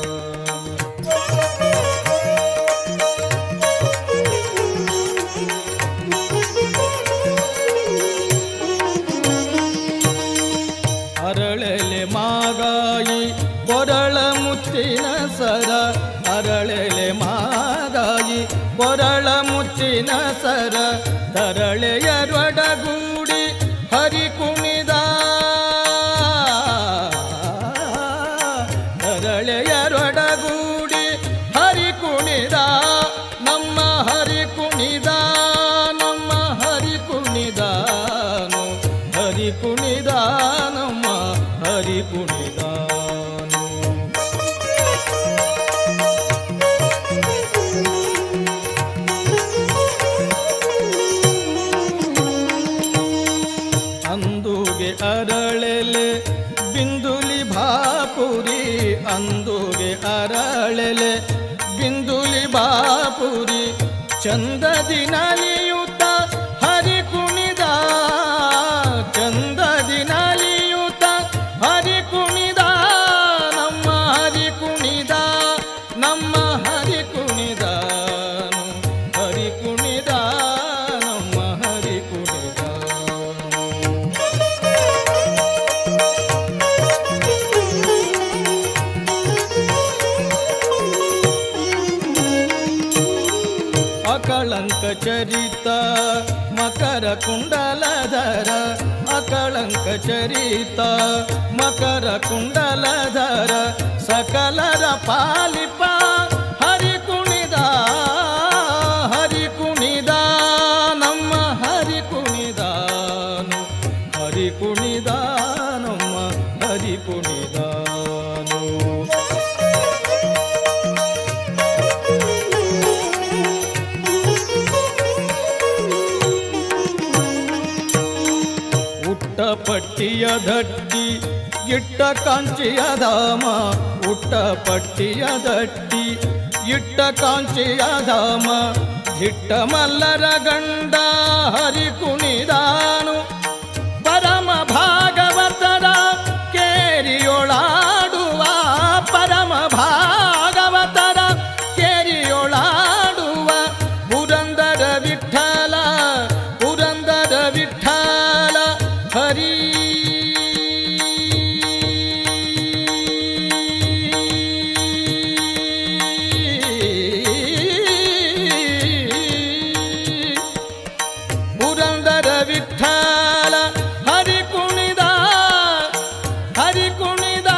ಅರಳೆಲೆ ಮಾಗಾಯಿ ಕೊರಳ ಮುತ್ತಿನ ಸರ, ಅರಳೆಲೆ ಮಾಗಾಯಿ ಕೊರಳ ಮುತ್ತಿನ ಸರ. ತರಳೆಯರೊಡಗೂಡಿ ಹರಿ ಕುಣಿದ, ತರಳೆಯರೊಡಗೂಡಿ ಹರಿ ಕುಣಿದ. ನಮ್ಮ ಹರಿ ಕುಣಿದ, ಕುಣಿದಾನು. ಅಂದುಗೆ ಅರಳೆಲೆ ಬಿಂದುಲಿ ಭಾಪುರಿ, ಅಂದುಗೆ ಅರಳೆಲೆ ಬಿಂದುಲಿ ಬಾಪುರಿ, ಚಂದದಿ ನಲಿಯುತ್ತ ಹರಿ ಕುಣಿದ, ಚಂದದಿ ನಲಿಯುತ್ತ ಹರಿ ಕುಣಿದ, ನಮ್ಮ ಹರಿ ಕುಣಿದ, ನಮ್ಮ ಹರಿ ಕುಣಿದನು, ಹರಿ ಕುಣಿದ, ನಮ್ಮ ಹರಿ ಕುಣಿದ. ಅಕಳಂಕ ಚರಿತ ಮಕರ ಕುಂಡಲಧರ, ಅಕಳಂಕ ಚರಿತ ಮಕರ ಕುಂಡಲಧರ, ಸಕಲರ ಪಾಲಿಪ ಹರಿ ಕುಣಿದ, ಹರಿ ಕುಣಿದ, ನಮ್ಮ ಹರಿ ಕುಣಿದಾನು, ಹರಿ ಕುಣಿದ, ನಮ್ಮ ಹರಿ ಕುಣಿದಾನು. ಉಟ್ಟ ಪಟ್ಟಿಯ ದಟ್ಟಿ ಇಟ್ಟ ಕಾಂಚಿಯ ಧಾಮ, ಉಟ್ಟ ಪಟ್ಟಿಯ ದಟ್ಟಿ ಇಟ್ಟ ಕಾಂಚಿಯ ಧಾಮ, ಧಿಟ್ಟ ಮಲ್ಲರ ಗಂಡ ಹರಿ ಕುಣಿದಾನು, ಪರಮ ಭಾಗವತರ ಕೇರಿಯೊಳಾಡುವ, ಪರಮ ಭಾಗವತರ ಕೇರಿಯೊಳಾಡುವ, ಪುರಂದರ ವಿಠಲ, ಪುರಂದರ ವಿಠಲ ಹರಿ. ಪುರಂದರ ವಿಠಲ ಹರಿ ಕುಣಿದ, ಹರಿ ಕುಣಿದ,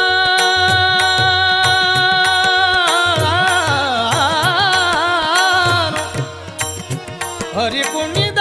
ಹರಿ ಕುಣಿದ,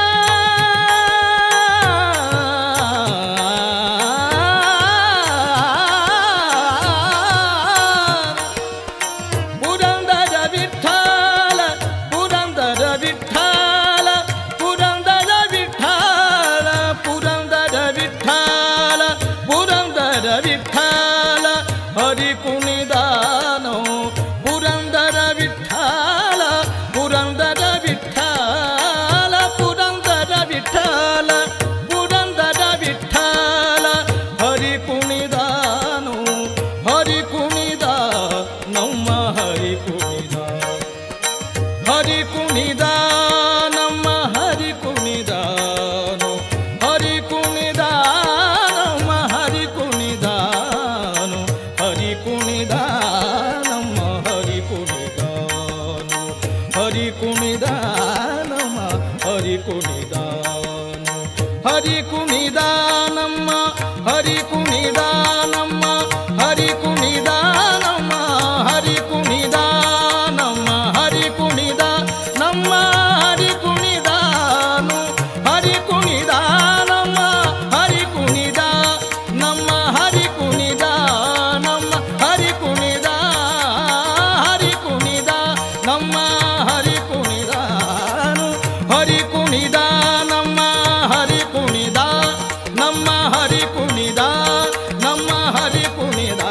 ಪುರಂದರ ವಿಠಲ, ಪುರಂದರ ವಿಠಲ, ಪುರಂದರ ವಿಠಲ, ಪುರಂದರ ವಿಠಲ, ಪುರಂದರ ವಿಠಲ ಹರಿ ಕುಣಿದಾನೋ, ಪುರಂದರ ವಿಠಲ, ಪುರಂದರ ವಿಠಲ, ಪುರಂದರ ವಿಠಲ, ಪುರಂದರ ವಿಠಲ ಹರಿ ಕುಣಿದಾನು, ಹರಿ ಕುಣಿದ, ನಮ್ಮ ಹರಿ ಕುಣಿದ, ಹರಿ ಕುಣಿದ, ನಮ್ಮ ಹರಿ ಕುಣಿದಾನು, ಹರಿ ಕುಣಿದ, ನಮ್ಮ ಹರಿ ಕುಣಿದಾನು, ಹರಿ ಕುಣಿದ, ನಮ್ಮ ಹರಿ ಕುಣಿದಾನು, ಹರಿ ಕುಣಿದ, ನಮ್ಮ ಹರಿ ಕುಣಿದಾನು, ಹರಿ ಕುಣಿದ, ನಮ್ಮ ಹರಿ ಕುಣಿದ, ನಮ್ಮ ಹರಿ ಕುಣಿದ, ನಮ್ಮ ಹರಿ ಕುಣಿದ, ನಮ್ಮ ಹರಿ ಕುಣಿದ, ನಮ್ಮ ಹರಿ ಕುಣಿದಾನು, ಹರಿ ಕುಣಿದ, ನಮ್ಮ ಹರಿ ಕುಣಿದ, ನಮ್ಮ ಹರಿ ಕುಣಿದ, ನಮ್ಮ ಹರಿ ಕುಣಿದ, ಹರಿ ಕುಣಿದ, ನಮ್ಮ ಹರಿ ಕುಣಿದಾನು, ಹರಿ ಕುಣಿದ, ನಮ್ಮ ಹರಿ ಕುಣಿದ, ನಮ್ಮ ಹರಿ ಕುಣಿದ, ನಮ್ಮ ಹರಿ ಕುಣಿದ.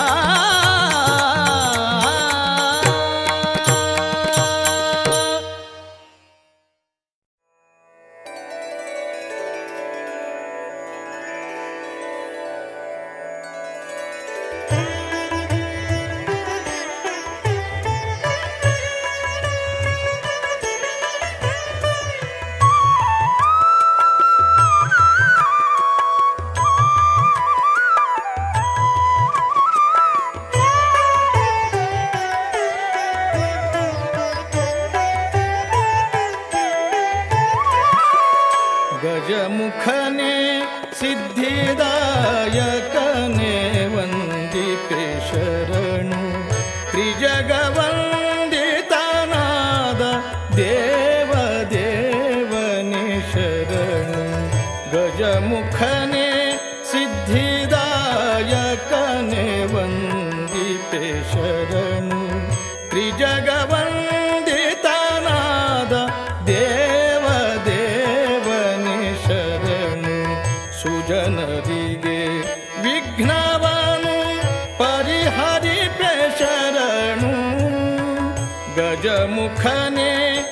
ಗಜಮುಖನೆ ಸಿದ್ಧಿದಾಯಕನೆ ವಂದಿಪೆ ಶರಣು, ತ್ರಿಜಗವಂದಿತನಾದ ದೇವ ದೇವನೇ ಶರಣು. ಗಜಮುಖನೆ ಸಿದ್ಧಿದಾಯ ಶರಣು ತ್ರಿಜಗವಂದಿತನಾದ ದೇವ ದೇವನೇ ಶರಣು ಸುಜನರಿಗೆ ವಿಘ್ನವನು ಪರಿಹರಿಪೆ ಶರಣು ಗಜಮುಖನೇ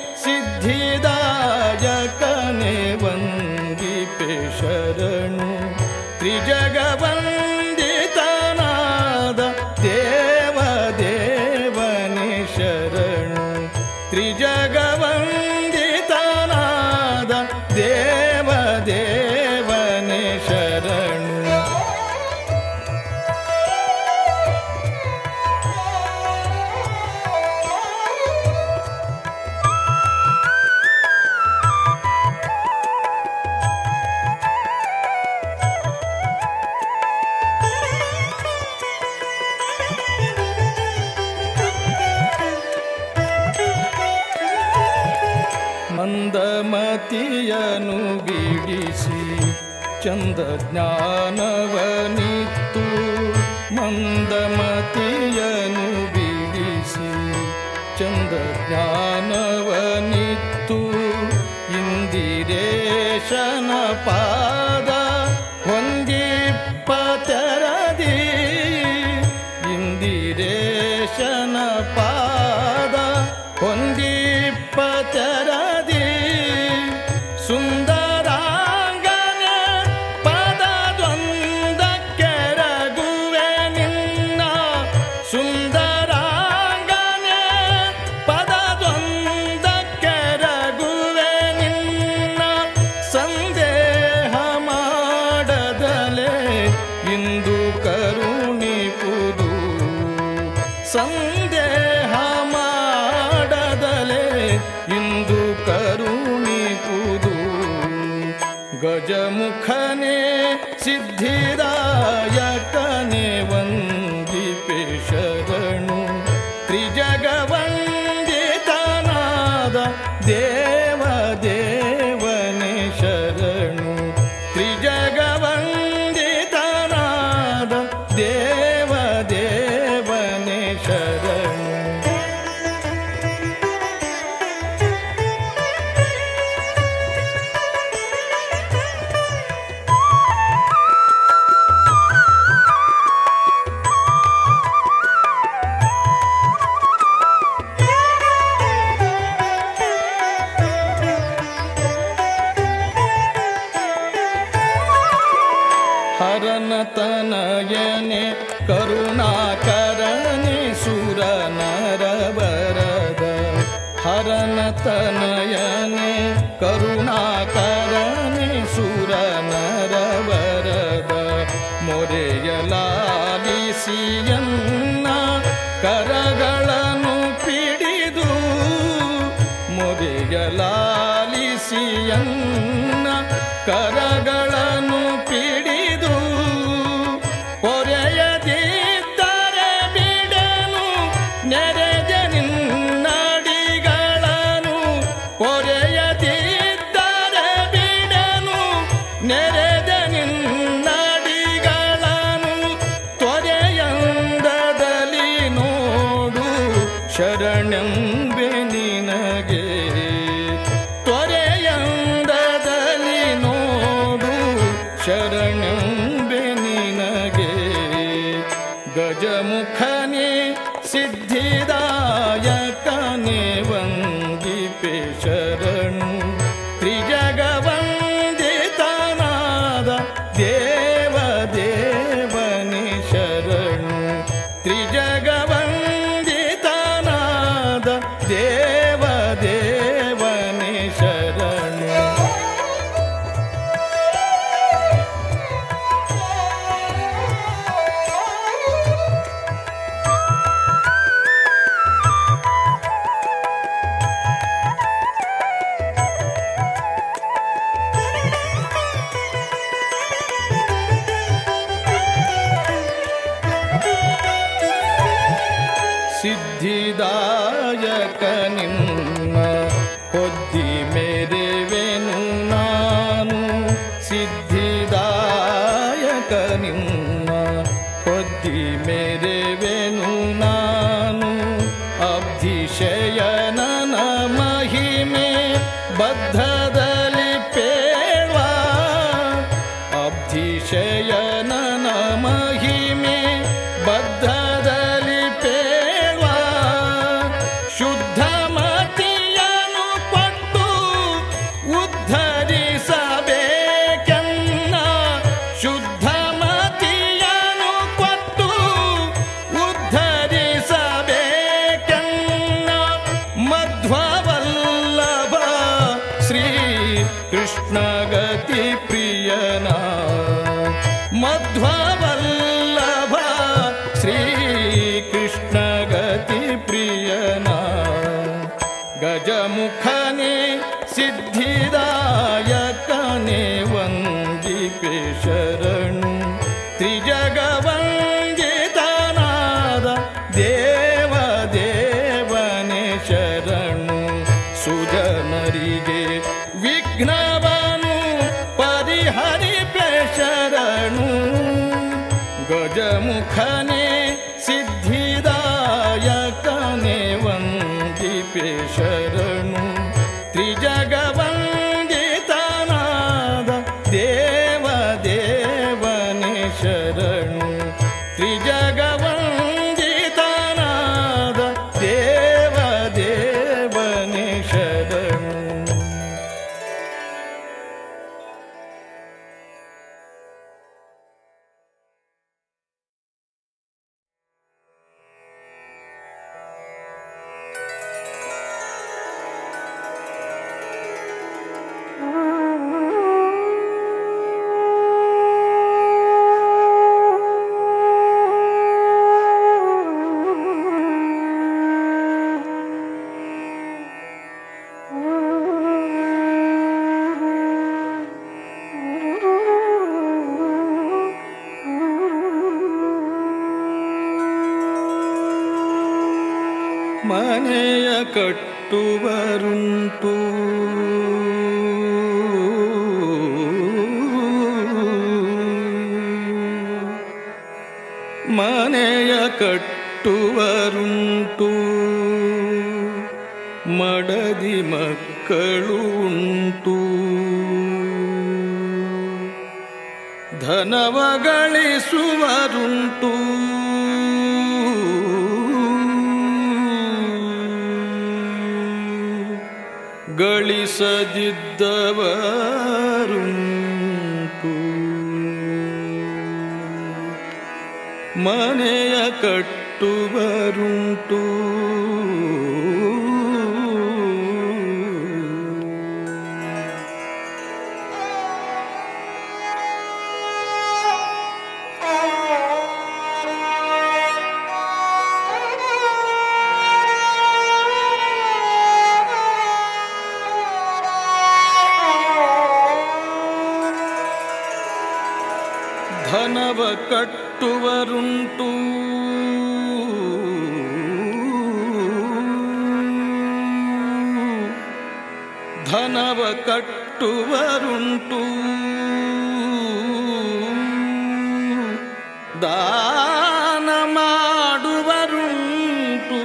ಸಿದ್ಧಿದಾಯಕನೇ ವಂದಿಪೆ ಶರಣು ತ್ರಿಜಗವಂದಿತನಾದ ದೇವ ದೇವನೇ ಶರಣು ತ್ರಿಜಗವಂದಿತನಾದ ದೇವ ದೇವನೇ ಶರಣು ಮಂದಮತಿಯನು ಬಿಡಿಸಿ ಚಂದ ಜ್ಞಾನವನಿತ್ತು ಮಂದಮತಿಯನು ಬಿಡಿಸಿ ಚಂದ ಜ್ಞಾನವನಿತ್ತು ಇಂದಿರೇಶನ ಪಾದ ಹೊಂದಿಪ್ಪತೆರದಿ ಇಂದಿರೇಶನ ಪಾದ ಹೊಂದಿಪ್ಪತೆರದಿ ಸುಂದರಾಂಗನ ಪದದೊಂದಕ್ಕೆರಗುವೆ ನಿನ್ನ ಸುಂದರಾಂಗನ ಪದದೊಂದಕ್ಕೆರಗುವೆ ನಿನ್ನ ಸಂದೇಹ ಮಾಡದಲೆ ಇಂದು ಕರುಣಿಪುದು ಸಂದೇಹ ಮಾಡದಲೆ ಇಂದು ಕರುಣಿಪುದು ಗಜಮುಖನೇ ಸಿದ್ಧಿದಾಯಕನೇ ವಂದಿಪೆ ಶರಣು ತ್ರಿಜಗವಂದಿತನಾದ ದೇವ ದೇವನೇ ಶರಣು ತ್ರಿಜಗವಂದಿತನಾದ ದೇವ ದೇವನೇ ಶರಣು ಹರನತನಯನೆ ಕರುಣಾಕರನೆ ಸುರನರವರದ ಹರನತನಯನೆ ಕರುಣಾಕರನೆ ಸುರನರವರದ ಮೊರೆಯಲಾಲಿಸಿಯನ್ನ ಕರಗಳನ್ನು ಪಿಡಿದು ಮೊರೆಯಲಾಲಿಸಿಯನ್ನ ಕರಗಳನ್ನು ಪಿಡಿದು ಪೊರೆಯದಿದ್ದರೆ ಬಿಡನು ನೆರೆದ ನಿನ್ನಡಿಗಳನ್ನು ಪೊರೆಯದಿದ್ದರೆ ಬಿಡನು ನೆರೆದ ನಿನ್ನಡಿಗಳನ್ನು ತೊರೆಯಂದದಲ್ಲಿ ನೋಡು ಶರಣೆಂಬೆ ನಿನಗೆ ತೊರೆಯಂದದಲ್ಲಿ ನೋಡು ಶರಣೆಂಬೆ ನಿನಗೆ ಗಜಮುಖನೇ ಸಿದ್ಧಿದಾಯಕನೇ ವಂದಿಪೆ ಶರಣು ತ್ರಿಜಗವಂದಿತನಾದ ದೇವ ದೇವನೇ ಶರಣು ತ್ರಿಜಗವಂದಿತನಾದ ದೇವ ದೇವನೇ ಶರಣು ಸಿದ್ಧಿದಾಯಕ ನಿನ್ನ ಹೊದ್ದಿ ಮೇರೆವೆನು ನಾನು ಸಿದ್ಧಿದಾಯಕ ನಿನ್ನ ಹೊದ್ದಿ ಮೇರೆವೆನು ನಾನು ಶಯನನ ಮಹಿಮೆ ಬದ್ಧದಲ್ಲಿ ಪೇಳುವ ಅಬ್ಧಿ ಶಯನನ ಮಹಿಮೆ ಬದ್ಧದಲ್ಲಿ ಪೇಳುವ ಶುದ್ಧ ಮತಿಯನ್ನು ಕೊಟ್ಟು ಉದ್ಧರಿಸಬೇಕೆನ್ನ ಶುದ್ಧ ಮತಿಯನ್ನು ಕೊಟ್ಟು ಉದ್ಧರಿಸಬೇಕೆನ್ನ ಮಧ್ವವಲ್ಲಭ ಶ್ರೀ ಕೃಷ್ಣ ಗತಿ ಪ್ರಿಯನ ಮಧ್ವವಲ್ಲಭ ಶ್ರೀ ಕೃಷ್ಣ ಗತಿ ಪ್ರಿಯನ ಗಜಮುಖನೇ ಸಿದ್ಧಿದಾಯಕನೇ ವಂದಿಪೆ ಶರಣು ತ್ರಿಜಗವಂದಿತನಾದ ದೇವ ದೇವನೇ ಶರಣು ಸುಜನರಿಗೆ ವಿಘ್ನವನು ಪರಿಹರಿಪೆ ಶರಣು ಗಜಮುಖನೇ ಸಿದ್ಧಿದಾಯಕನೇ ವಂದಿಪೆ ಶರಣು ತ್ರಿಜಗವಂದಿತನಾದ ದೇವ ದೇವನೇ ಶರಣು ತ್ರಿಜಗವಂದಿತನಾದ ದೇವ ದೇವನೇ ಶರಣು. ಮನೆಯ ಕಟ್ಟುವರುಂಟು ಮನೆಯ ಕಟ್ಟುವರುಂಟು ಮಡದಿ ಮಕ್ಕಳು ಉಂಟು ಧನವ ಗಳಿಸುವರುಂಟು ಗಳಿಸದಿದ್ದವರುಂಟು ಮನೆಯ ಕಟ್ಟುವರುಂಟು ಧನವ ಕಟ್ಟುವರುಂಟು ಧನವ ಕಟ್ಟುವರುಂಟು ದಾನ ಮಾಡುವರುಂಟು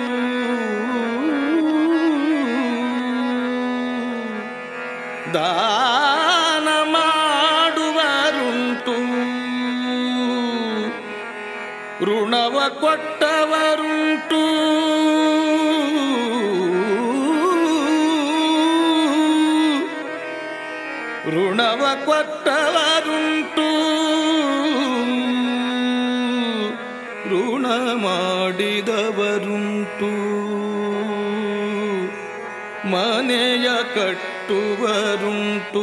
ದಾನ ಮಾಡುವರುಂಟು ಋಣವ ಕೊಟ್ಟವರುಂಟು ಋಣವ ಕೊಟ್ಟವರುಂಟು ಋಣ ಮಾಡಿದವರುಂಟು ಮನೆಯ ಕಟ್ಟುವರುಂಟು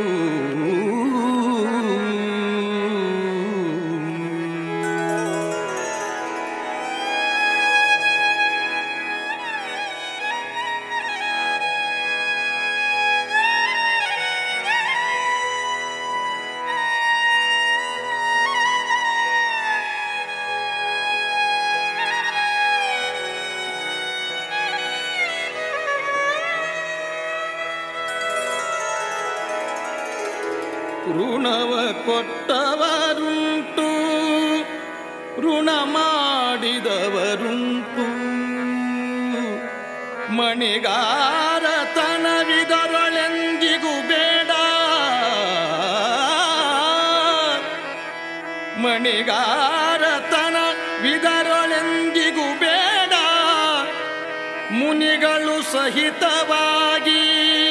ಋಣವ ಕೊಟ್ಟವರುಂಟು ಋಣ ಮಾಡಿದವರುಂಟು ಮಣಿಗಾರತನವಿದರೊಳೆಂದಿಗೂ ಬೇಡ ಮಣಿಗಾರತನವಿದರೊಳೆಂದಿಗೂ ಬೇಡ ಮುನಿಗಳು ಸಹಿತವಾಗಿ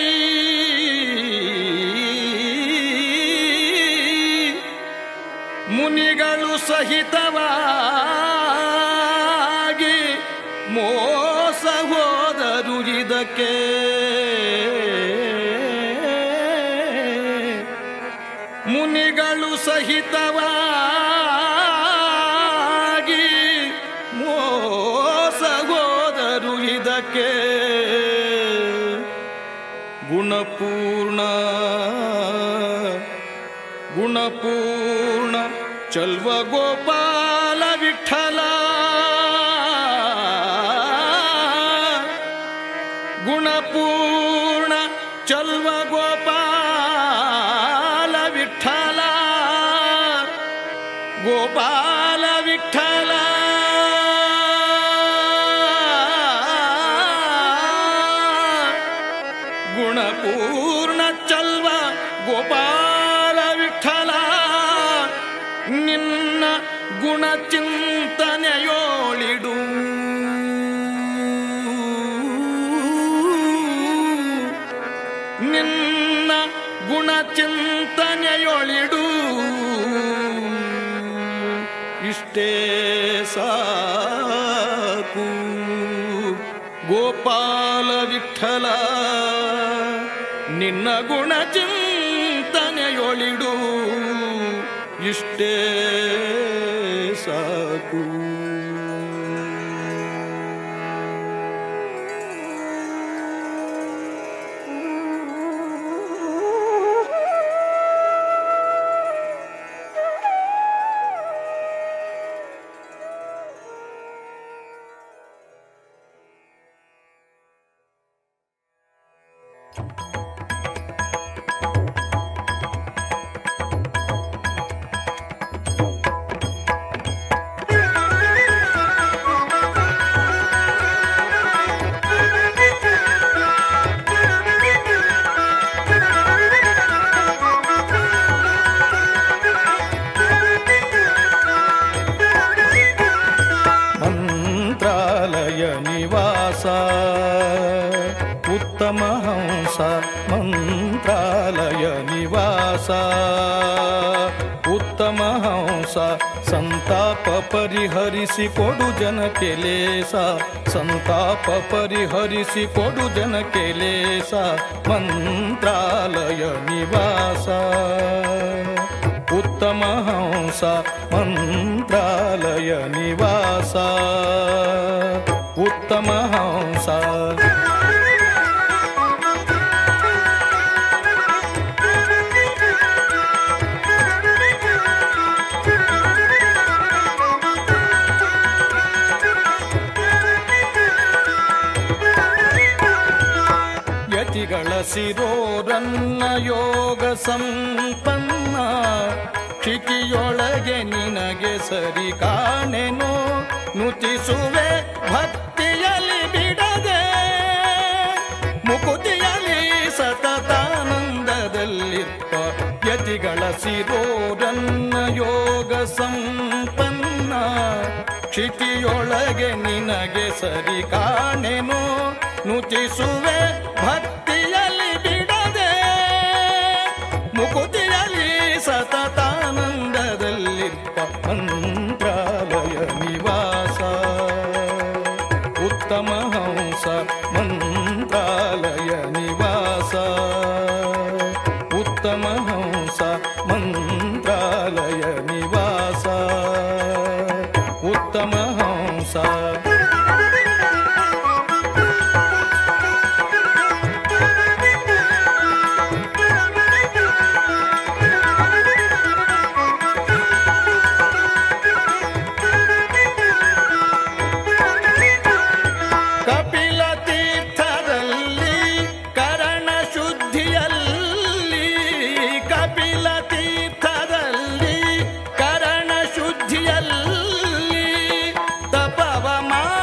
ಮುನಿಗಳು ಸಹಿತವಾಗಿ ಮೋಸ ಹೋದರು ಇದಕ್ಕೆ ಮುನಿಗಳು ಸಹಿತವಾಗಿ ಮೋಸ ಹೋದರು ಇದಕ್ಕೆ ಗುಣಪೂರ್ಣ ಗುಣಪೂರ್ಣ ಚಲ್ವ ಗೋಪಾಲ ವಿಠಲ ಗುಣಪೂರ್ಣ ಚಲ್ವ ಗೋಪಾಲ ವಿಠಲ ಗೋಪಾಲ ವಿಠಲ ಗುಣಪೂರ್ಣ ಚಲ್ವ ಗೋಪಾಲ ವಿಠಲ ನಿನ್ನ ಗುಣಚಿಂತನೆಯೋಳಿಡು ನಿನ್ನ ಗುಣಚಿಂತನೆಯೊಳಿಡು ಇಷ್ಟೇ ಸಾಕು ಗೋಪಾಲ ವಿಠಲ ನಿನ್ನ ಗುಣಚಿಂತನೆಯೊಳಿಡು ಇಷ್ಟೇ ಸಾಕು ಉತ್ತಮ ಹಂಸ ಮಂತ್ರಾಲಯ ನಿವಾಸ ಉತ್ತಮ ಹಂಸ ಸಂತಾಪ ಪರಿಹರಿಸಿ ಕೊಡು ಜನಕ್ಕೆ ಲೇಸ ಸಂತಾಪ ಪರಿಹರಿಸಿ ಕೊಡು ಜನಕ್ಕೆ ಲೇಸ ಮಂತ್ರಾಲಯ ನಿವಾಸ ಉತ್ತಮ ಹಂಸ ಮಂತ್ರಾಲಯ ನಿವಾಸ ಉತ್ತಮ ಹಂಸ ಯತಿಗಳ ಶಿರೋರನ್ನ ಯೋಗ ಸಂಪನ್ನ ಕ್ಷಿತಿಯೊಳಗೆ ನಿನಗೆ ಸರಿ ಕಾಣೆನೋ ನುತಿಸುವೆ ಭಕ್ತಿಯಲ್ಲಿ ಬಿಡದೆ ಮುಕುತಿಯಲ್ಲಿ ಸತತಾನಂದದಲ್ಲಿಪ್ಪ ಯತಿಗಳ ಶಿರೋರನ್ನ ಯೋಗ ಸಂಪನ್ನ ಕ್ಷಿತಿಯೊಳಗೆ ನಿನಗೆ ಸರಿ ಕಾಣೆನೋ ನುತಿಸುವೆ ಭಕ್ತಿಯಲ್ಲಿ ಬಿಡದೆ ಮುಕುತಿಯಲ್ಲಿ ಸತತಾನಂದದಲ್ಲಿಪ್ಪ ಮಂತ್ರಾಲಯ ನಿವಾಸ ಉತ್ತಮ ಹಂಸ ಮಂತ್ರಾಲಯ ನಿವಾಸ ಉತ್ತಮ ಹಂಸ ಮಂತ್ರಾಲಯ ನಿವಾಸ ಉತ್ತಮ ಹಂಸ ತಪವ ಮಾ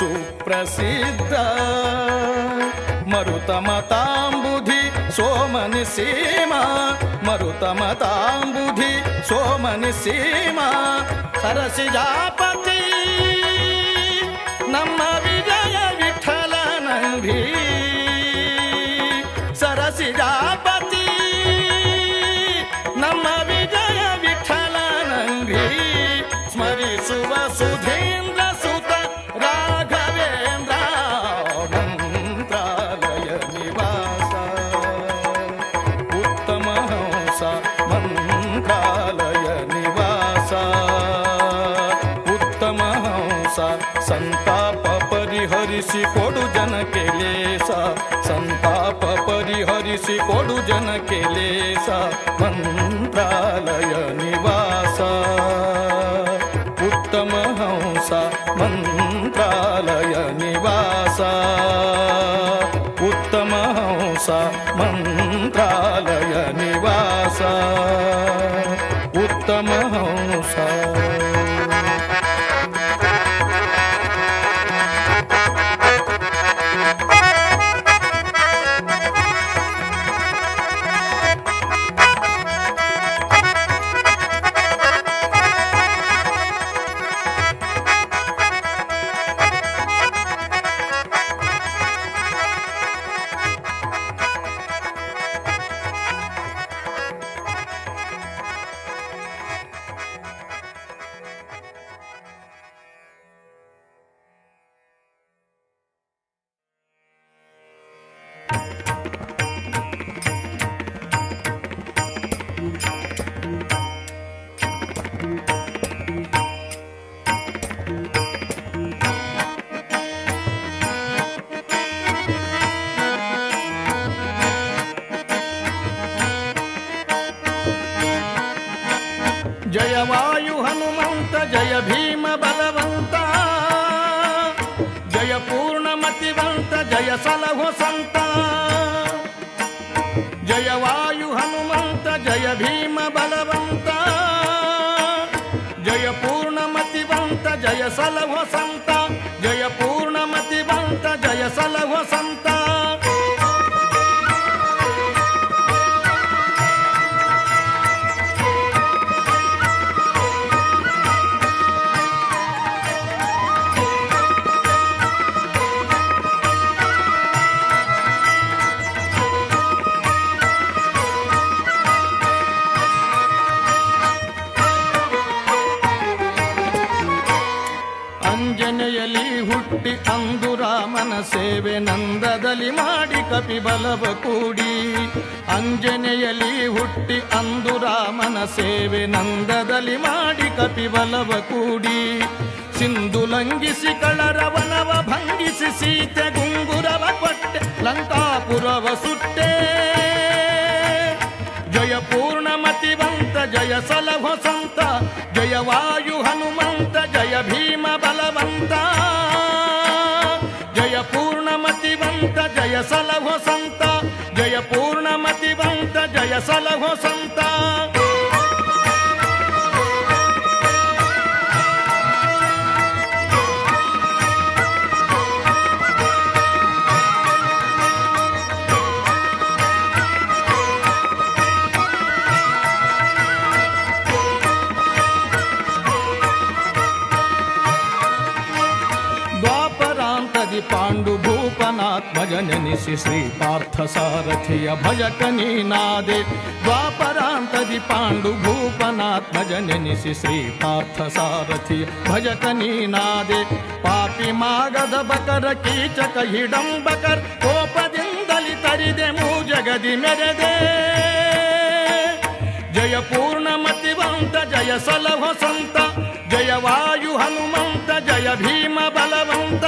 ಸುಪ್ರಸಿದ್ಧ ಮರುತಮತಾಂಬುಧಿ ಸೋಮನಿ ಸೀಮಾ ಮರುತಮತಾಂಬುಧಿ ಸೋಮನಿ ಸೀಮಾ ಸರಸಿಜಾಪತಿ ನಮ್ಮ ವಿಜಯ ವಿಠಲನಂದಿ ಸರಸಿಜಾಪತಿ ನಮ್ಮ ವಿಜಯ ವಿಠಲನಂದಿ ಸ್ಮರಿಸುವ ಸುಧೀಂದ್ರ ಸುತ ರಾಘವೇಂದ್ರ ಮಂತ್ರಾಲಯ ನಿವಾಸ ಉತ್ತಮ ಹಂಸ ಮಂತ್ರಾಲಯ ನಿವಾಸ ಉತ್ತಮ ಹಂಸ ಸಂತಾಪ ಪರಿಹರಿಸಿ ಕೊಡು ಜನಕ್ಕೆ ಲೇಸ ಸಂತಾಪ ಪರಿಹರಿಸಿ ಕೊಡು ಜನಕ್ಕೆ ಲೇಸ ಮಂತ್ರಾಲಯ ನಿವಾಸ ಉತ್ತಮ ಹಂಸ ಮಂತ್ರಾಲಯ ನಿವಾಸ ಉತ್ತಮ ಹಂಸ ಮಂತ್ರಾಲಯ ನಿವಾಸ ಉತ್ತಮ ಹಂಸ जय वायु हनुमंत जय भीम बलवंत जय पूर्णमतिवंत जय सलहो संत जय वायु हनुमंत जय भीम बलवंत जय पूर्णमतिवंत जय सलहो संत जय पूर्णमतिवंत जय सलहो संत ಅಂಜನೆಯಲ್ಲಿ ಹುಟ್ಟಿ ಅಂದು ರಾಮನ ಸೇವೆ ನಂದದಲ್ಲಿ ಮಾಡಿ ಕಪಿಬಲವ ಕೂಡಿ ಅಂಜನೆಯಲ್ಲಿ ಹುಟ್ಟಿ ಅಂದು ರಾಮನ ಸೇವೆ ನಂದದಲ್ಲಿ ಮಾಡಿ ಕಪಿಬಲವ ಕೂಡಿ ಸಿಂಧು ಲಂಘಿಸಿ ಕಳರವನವ ಭಂಗಿಸಿ ಸೀತೆ ಗುಂಗುರವ ಕೊಟ್ಟೆ ಲಂಕಾಪುರವ ಸುಟ್ಟೆ ಜಯ ಪೂರ್ಣಮತಿವಂತ ಜಯ ಸಲಹೋ ಸಂತ ಜಯ ವಾಯು ಹನುಮಂತ ಜಯ ಭೀಮ ಬಲವಂತ ಜಯ ಪೂರ್ಣಮತಿವಂತ ಜಯ ಸಲಹೋ ಸಂತ ಜಯ ಪೂರ್ಣಮತಿವಂತ ಜಯ ಸಲಹೋ ಸಂತ ಪಾಂಡು ಭೂಪನಾತ್ಮಜ ನೆನೆಸಿ ಶ್ರೀ ಪಾರ್ಥ ಸಾರಥಿಯ ಭಜಕ ನೀನಾದೆ ದ್ವಾಪರಾಂತದಿ ಪಾಂಡು ಭೂಪನಾತ್ಮಜ ನೆನೆಸಿ ಶ್ರೀ ಪಾರ್ಥ ಸಾರಥಿಯ ಭಜಕ ನೀನಾದೆ ಪಾಪಿ ಮಾಗದ ಬಕರ ಕೀಚಕ ಹಿಡಂಬಕರ್ ಕೋಪದಿಂದಲಿ ತರಿದೆ ಮೂ ಜಗದಿ ಮೆರೆದೆ ಜಯ ಪೂರ್ಣಮತಿವಂತ ಜಯ ಸಲಹೋ ಸಂತ ಜಯ ವಾಯು ಹನುಮಂತ ಜಯ ಭೀಮ ಬಲವಂತ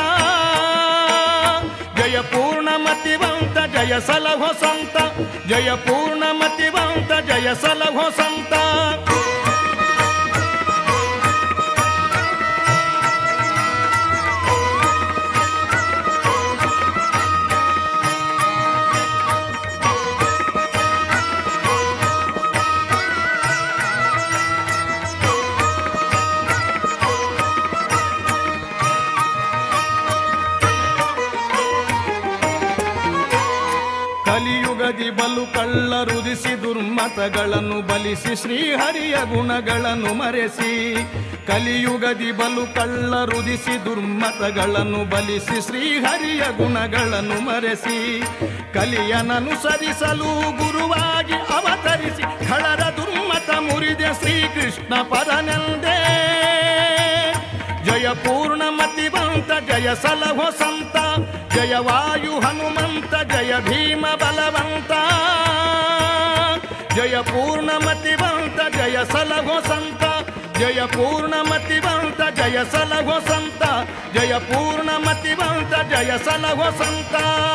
ಜಯ ಪೂರ್ಣಮತಿವಂತ ಜಯ ಸಲಹೋ ಸಂತ ಜಯ ಪೂರ್ಣಮತಿವಂತ ಜಯ ಸಲಹೋ ಸಂತ ಕಲಿಯುಗದಿ ಬಲು ಕಳ್ಳರುದಿಸಿ ದುರ್ಮತಗಳನ್ನು ಬಲಿಸಿ ಶ್ರೀಹರಿಯ ಗುಣಗಳನ್ನು ಮರೆಸಿ ಕಲಿಯುಗದಿ ಬಲು ಕಳ್ಳರುದಿಸಿ ದುರ್ಮತಗಳನ್ನು ಬಲಿಸಿ ಶ್ರೀಹರಿಯ ಗುಣಗಳನ್ನು ಮರೆಸಿ ಕಲಿಯನನುಸರಿಸಲು ಗುರುವಾಗಿ ಅವತರಿಸಿ ಖಳರ ದುರ್ಮತ ಮುರಿದ ಶ್ರೀಕೃಷ್ಣ ಪರನೆಂದೇ ಜಯ ಪೂರ್ಣಮತಿವಂತ ಜಯ ಸಲಹೋ ಸಂತ ಜಯ ವಾಯು ಹನುಮಂತ ಜಯ ಭೀಮ ಬಲವಂತ ಜಯ ಪೂರ್ಣಮತಿವಂತ ಜಯ ಸಲಹೋ ಸಂತ ಜಯ ಪೂರ್ಣಮತಿವಂತ ಜಯ ಸಲಹೋ ಸಂತ ಜಯ ಪೂರ್ಣಮತಿವಂತ ಜಯ ಸಲಹೋ ಸಂತ